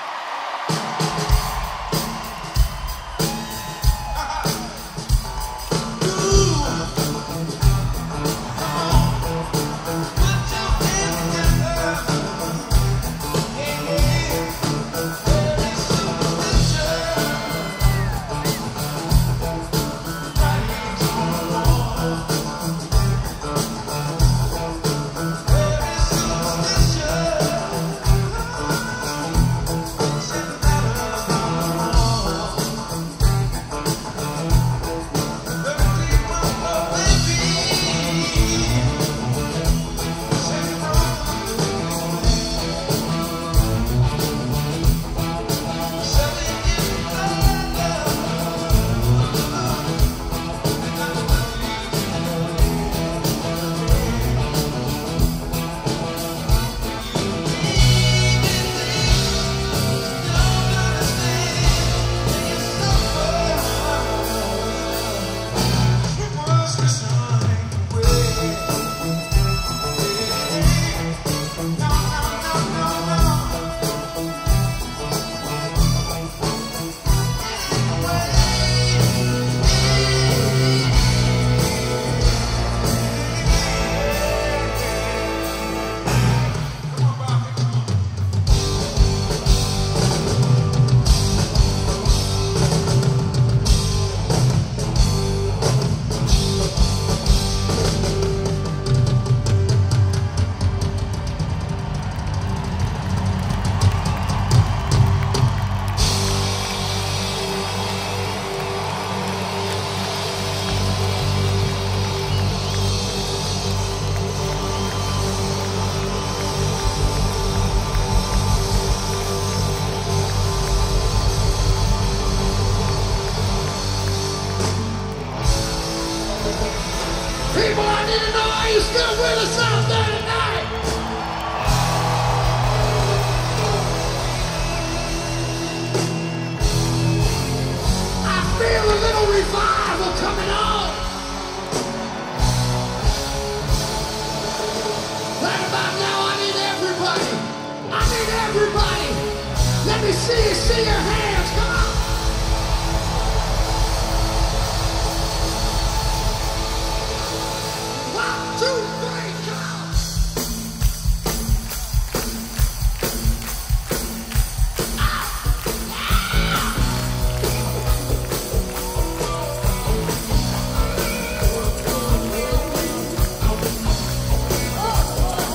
People, I need to know, are you still with us out there tonight? I feel a little revival coming on. Right about now, I need everybody. I need everybody. Let me see you, see your hands, come on. One, two, three, go!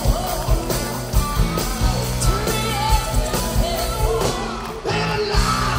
Better lie.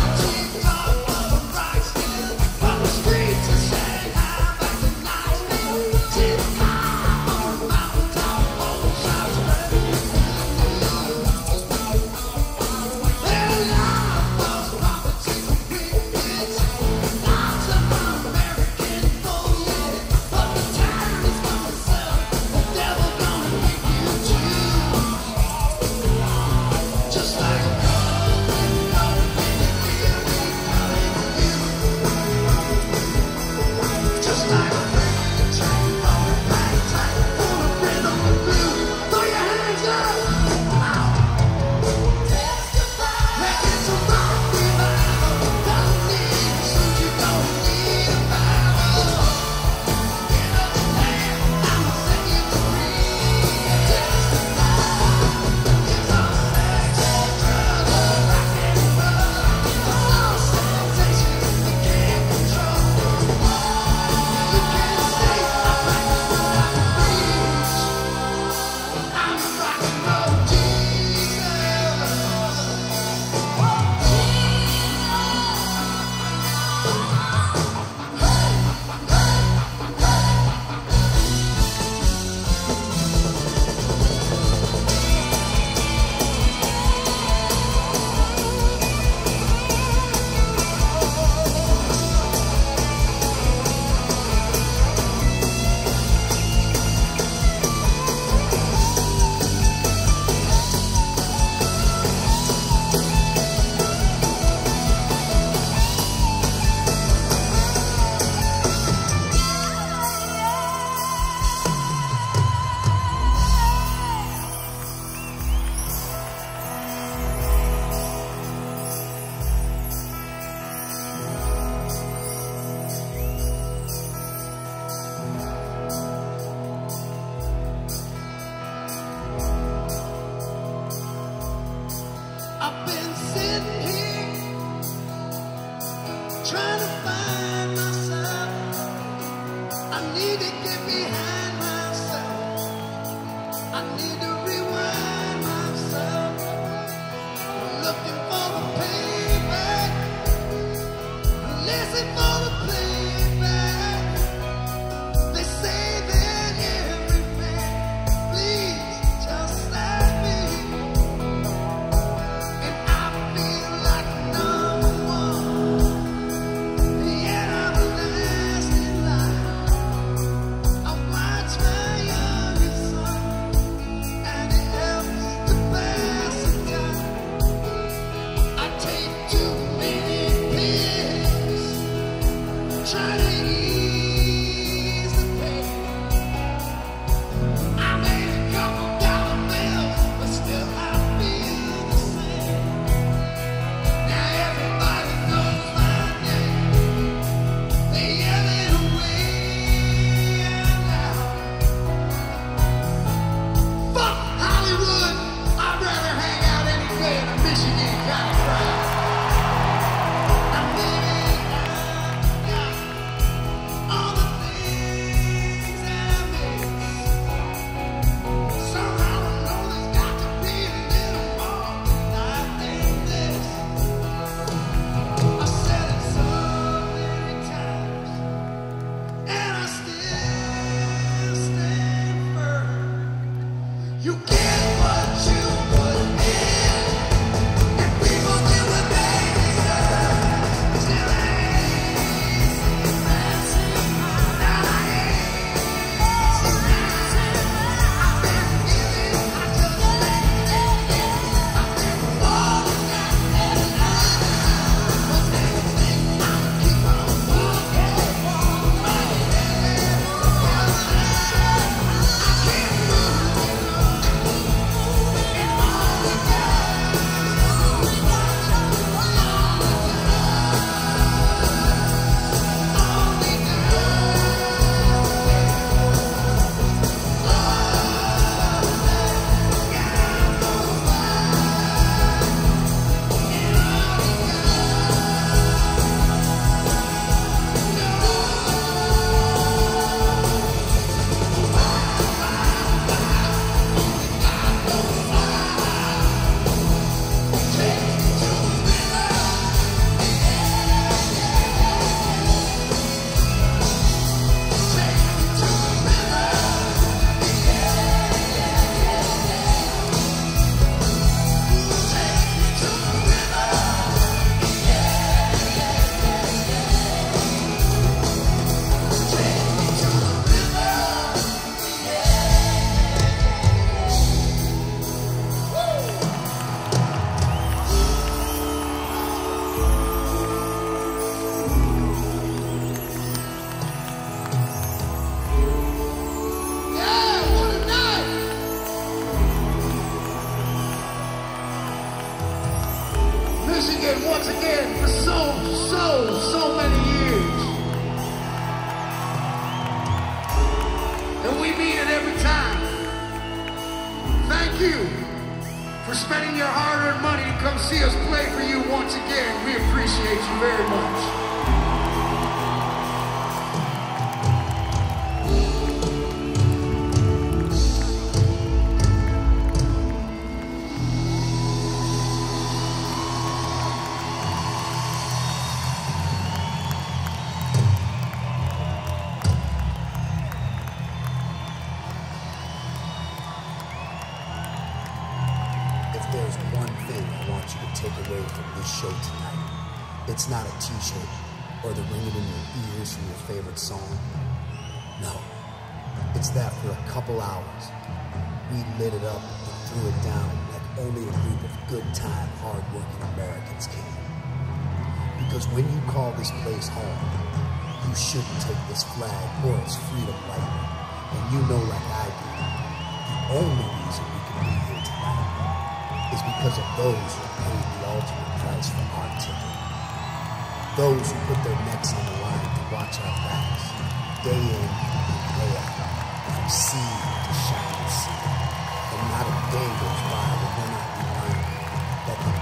I've been sitting here trying to find myself. I need to get behind myself. I need to rewind myself. Looking for the payback. Listen for the playback. They say that every man bleeds just like me. And I feel like number one. Yet I'm last in line. I watch my youngest son, and it helps to pass the time. I take too many pills, try to ease the pain. I made a couple dollar bills, but still I feel the same. Now everybody knows my name. They yell it away and loud. Fuck Hollywood, I'd rather hang out any day in a Michigan kind of crowd. I'm living out all the things that I miss. Somehow I know there's got to be a little more than I think this. I said it so many times, and I still stand firm. You get what you put in, and people get what they deserve. Still I ain't seen dancing. Now I ain't seen dancing. I've been giving, I just let it go. I've been falling down every night. But everything I'll keep on walking, walking. I can't move. And all we got, all we got, all we Yeah, what a night! Michigan once again for so, so, so many years. And we mean it every time. Thank you for spending your hard-earned money to come see us play for you once again. We appreciate you very much. If there's one thing I want you to take away from this show tonight, it's not a t-shirt or the ringing in your ears from your favorite song. No, it's that for a couple hours, we lit it up and threw it down like only a group of good-time, hard-working Americans can. Because when you call this place home, you shouldn't take this flag or its freedom lightly. And you know like I do, the only reason we can be here tonight is because of those who paid the ultimate price for our ticket. Those who put their necks on the line to watch our backs, day in and day out, from sea to shining sea. And not a day goes by when we're not reminded that the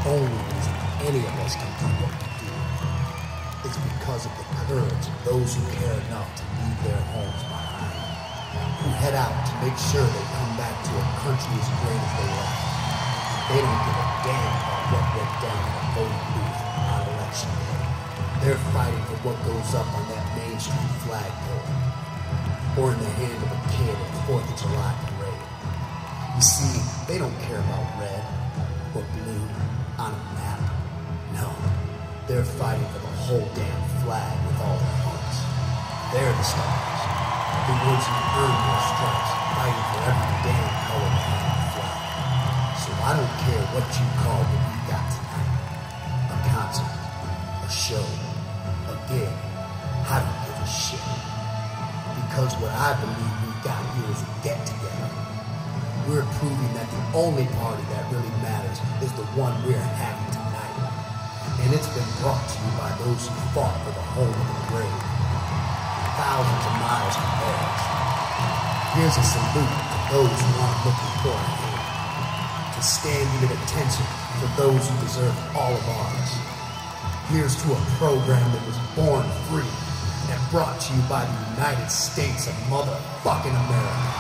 only reason any of us can do what we do is because of the courage of those who care enough to leave their homes behind, who head out to make sure they come back to a country as great as they left. They don't give a damn about what went down in a voting booth on election day. They're fighting for what goes up on that Main Street flagpole, or in the hand of a kid at the fourth of July parade. You see, they don't care about red or blue on a map. No, they're fighting for the whole damn flag with all their hearts. They're the stars, the ones who earned their stripes, fighting for every damn color behind the flag. So I don't care what you call what we got tonight. A concert, a show, a gig. I don't give a shit. Because what I believe we've got here is a get-together. We're proving that the only party that really matters is the one we're having tonight. And it's been brought to you by those who fought for the home of the brave. Thousands of miles from theirs. Here's a salute to those who aren't looking for a hand. To standing at attention for those who deserve all of ours. Here's to a program that was born free and brought to you by the United States of motherfucking America.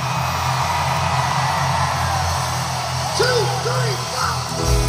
Two, three, four!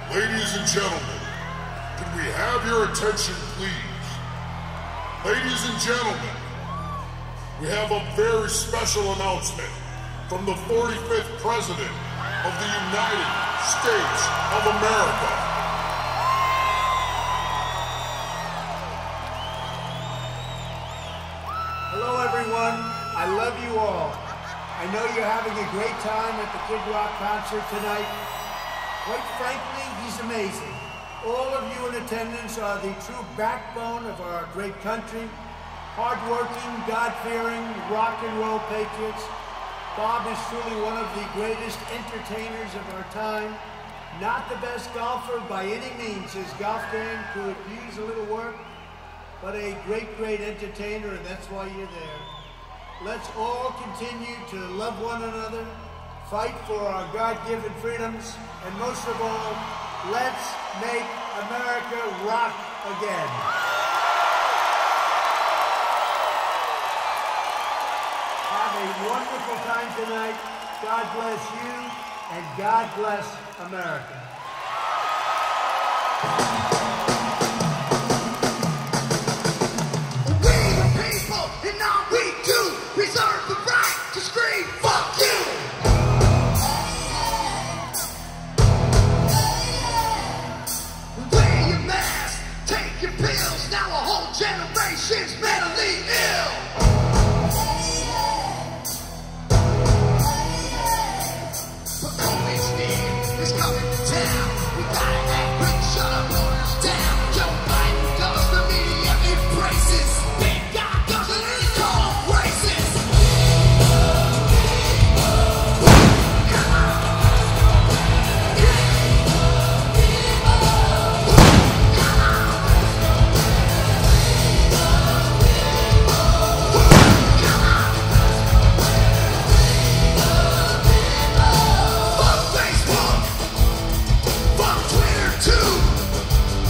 Ladies and gentlemen, can we have your attention, please? Ladies and gentlemen, we have a very special announcement from the forty-fifth President of the United States of America. Hello, everyone. I love you all. I know you're having a great time at the Kid Rock concert tonight. Quite frankly, he's amazing. All of you in attendance are the true backbone of our great country. Hard-working, God-fearing, rock and roll patriots. Bob is truly one of the greatest entertainers of our time. Not the best golfer by any means. His golf game could use a little work, but a great, great entertainer, and that's why you're there. Let's all continue to love one another, fight for our God-given freedoms, and most of all, let's make America rock again. Have a wonderful time tonight. God bless you, and God bless America. We the people, and all we do, reserve the right to scream, fuck you! Wear your mask, take your pills, now a whole generation's mentally ill. But COVID's near, it's coming to town. We gotta act quick, shut our borders down. Joe Biden does, the media embraces. Big God does it, and it's called racist. Fuck Facebook, fuck Twitter too.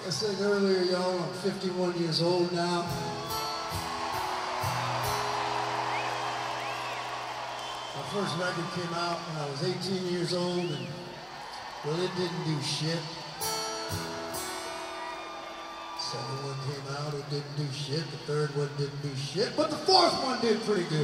I said earlier, y'all, I'm fifty-one years old now. My first record came out when I was eighteen years old, and, well, it didn't do shit. Second one came out, it didn't do shit. The third one didn't do shit, but the fourth one did pretty good.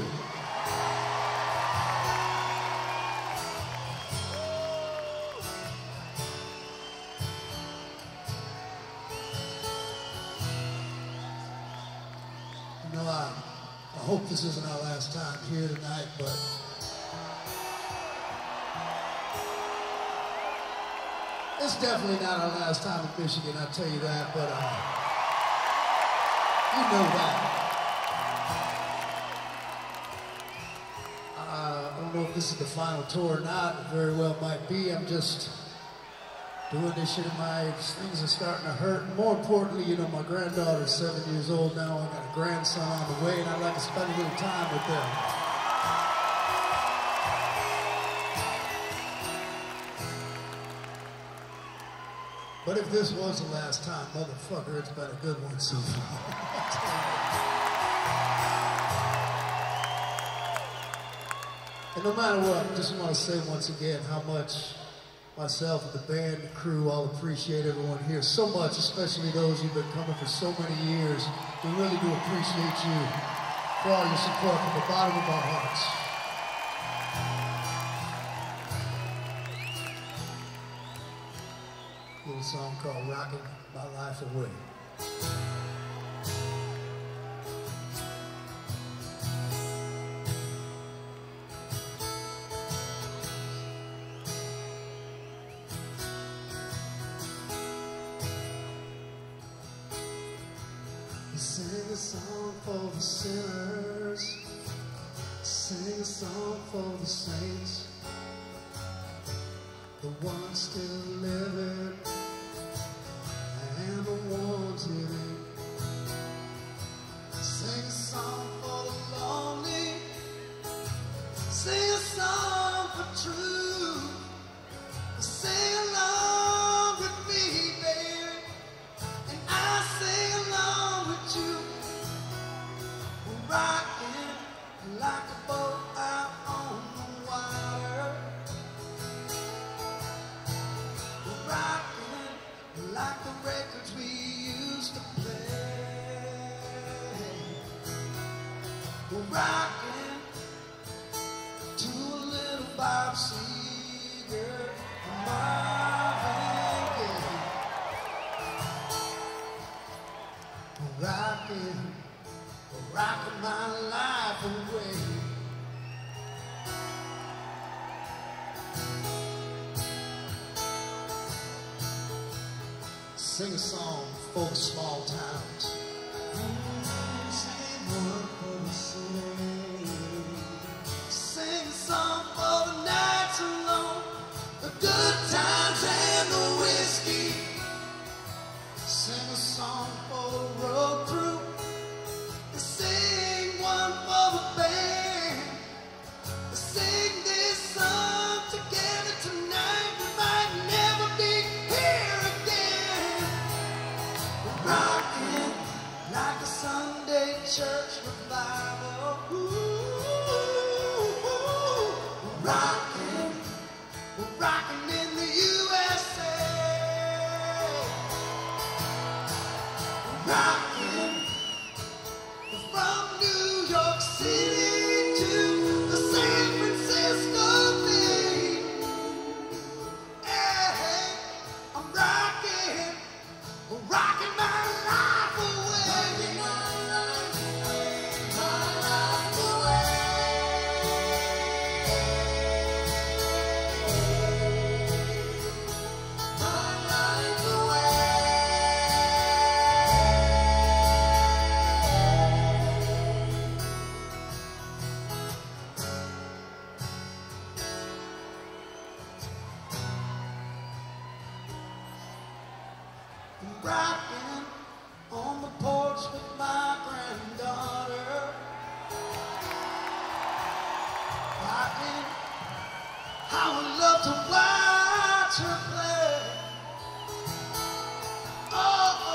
You know, I, I hope this isn't our last time here tonight, but it's definitely not our last time in Michigan, I'll tell you that, but uh, you know that. Uh, I don't know if this is the final tour or not. It very well might be. I'm just doing this shit and my things are starting to hurt. And more importantly, you know, my granddaughter's seven years old now. I got a grandson on the way, and I'd like to spend a little time with them. But if this was the last time, motherfucker, it's been a good one so far. And no matter what, I just want to say once again how much myself and the band, the crew, all appreciate everyone here so much, especially those who've been coming for so many years. We really do appreciate you for all your support from the bottom of our hearts. Little song called Rockin' My Life Away. Sing a song for the sinners, sing a song for the saints, the ones still living and the ones living. Sing a song for the lonely, sing a song for truth, sing along with me, baby, and I sing along with you. We're rocking like a boat out on the water. We're rocking like the records we used to play. We're rocking to a little Bob Seger, Marvin Gaye. We're rocking, we're rocking my life away. Sing a song for the small towns. Sing one for the city. Sing a song for the nights alone, the good times and the whiskey. Sing a song for the road crew. Sing one for the band. Sing this song together tonight. We might never be here again. We're rocking like a Sunday church revival. Ooh, we're rocking, we're rocking in the U S A. We're rocking from New York City to the San Francisco Bay. Hey, I'm rocking, rocking my life away. My life away, my life away. My life away. Rocking on the porch with my granddaughter. Rocking, I would love to watch her play. Oh,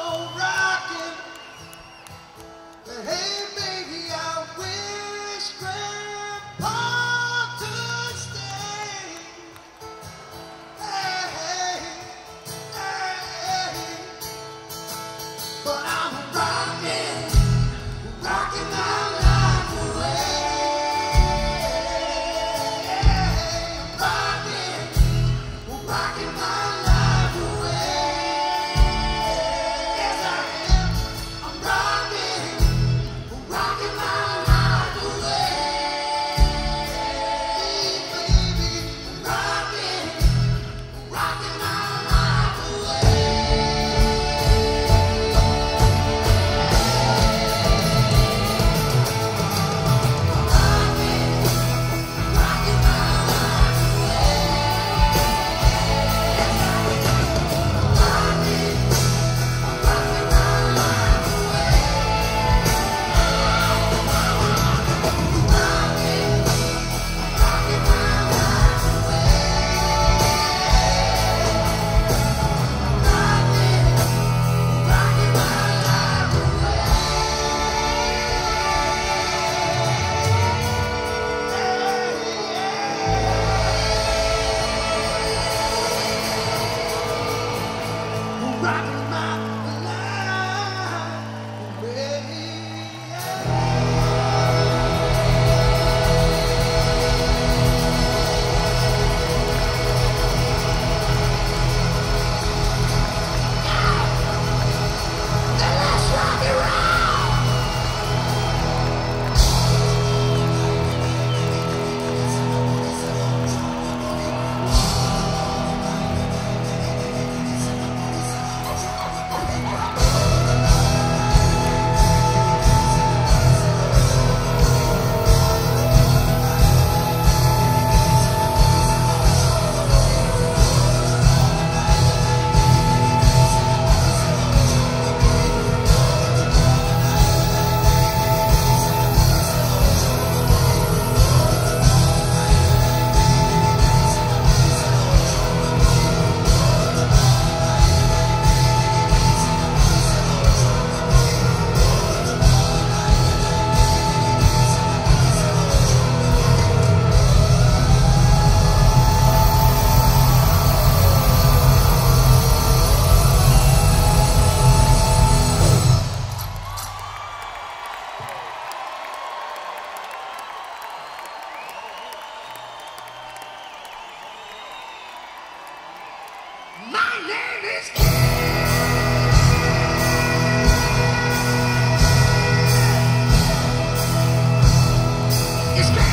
My name is King. It's King.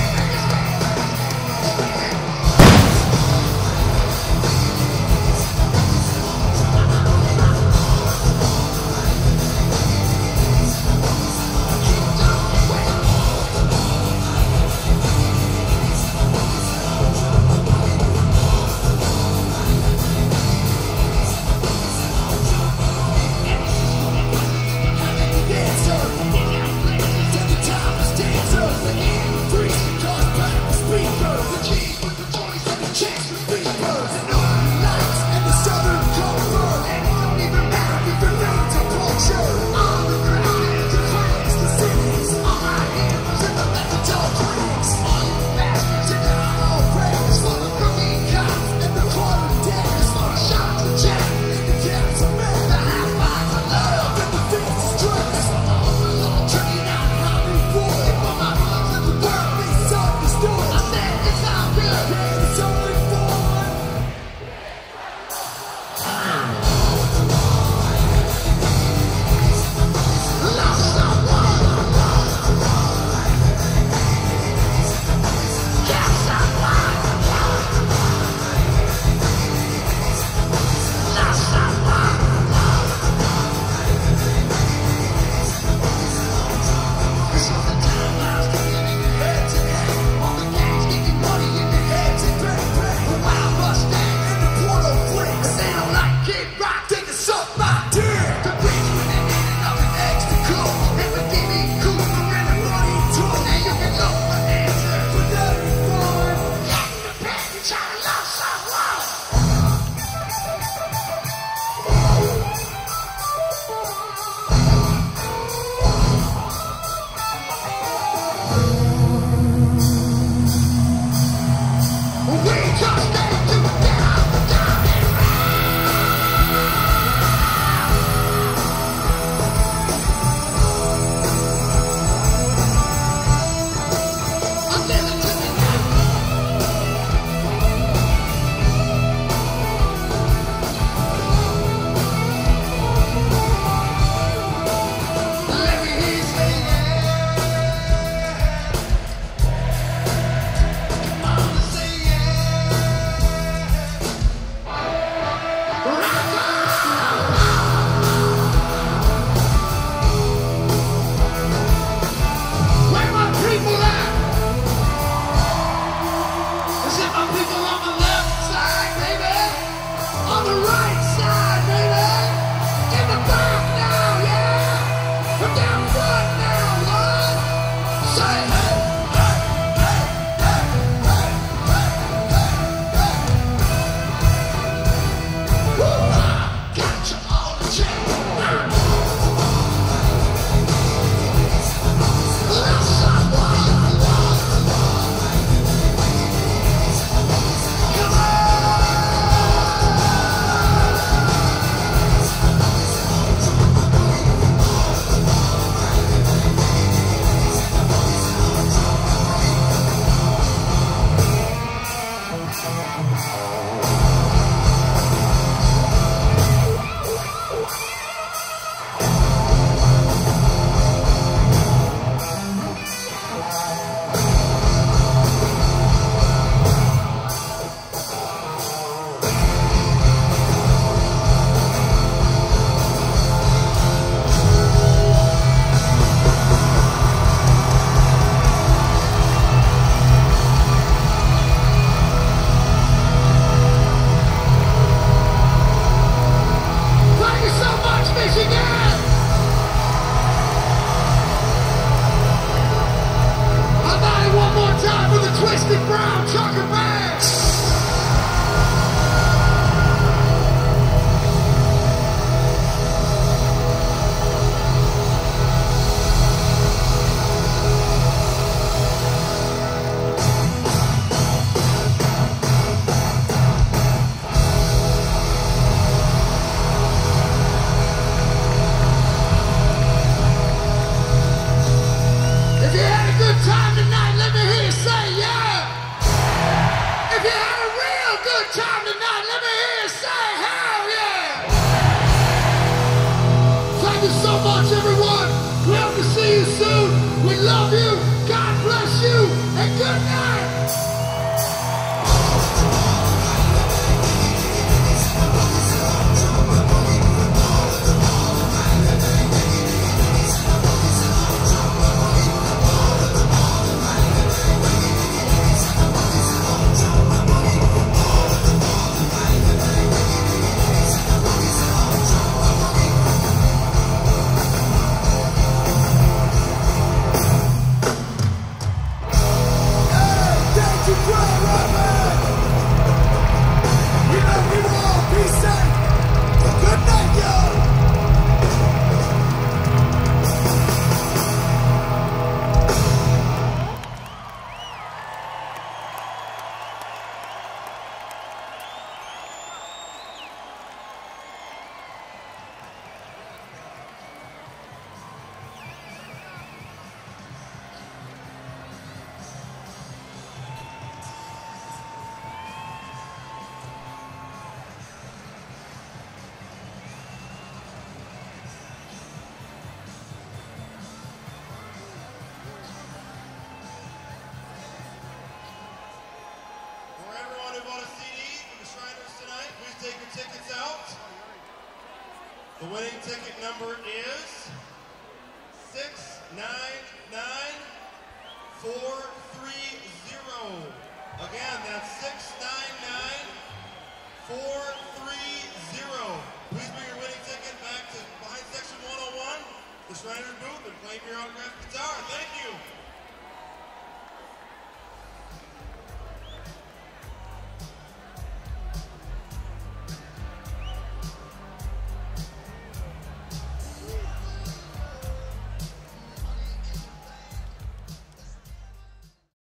your tickets out. The winning ticket number is six nine nine four three zero. Again, that's six nine nine four three zero. Please bring your winning ticket back to behind section one oh one, the Shriners booth, and claim your autographed guitar. Thank you.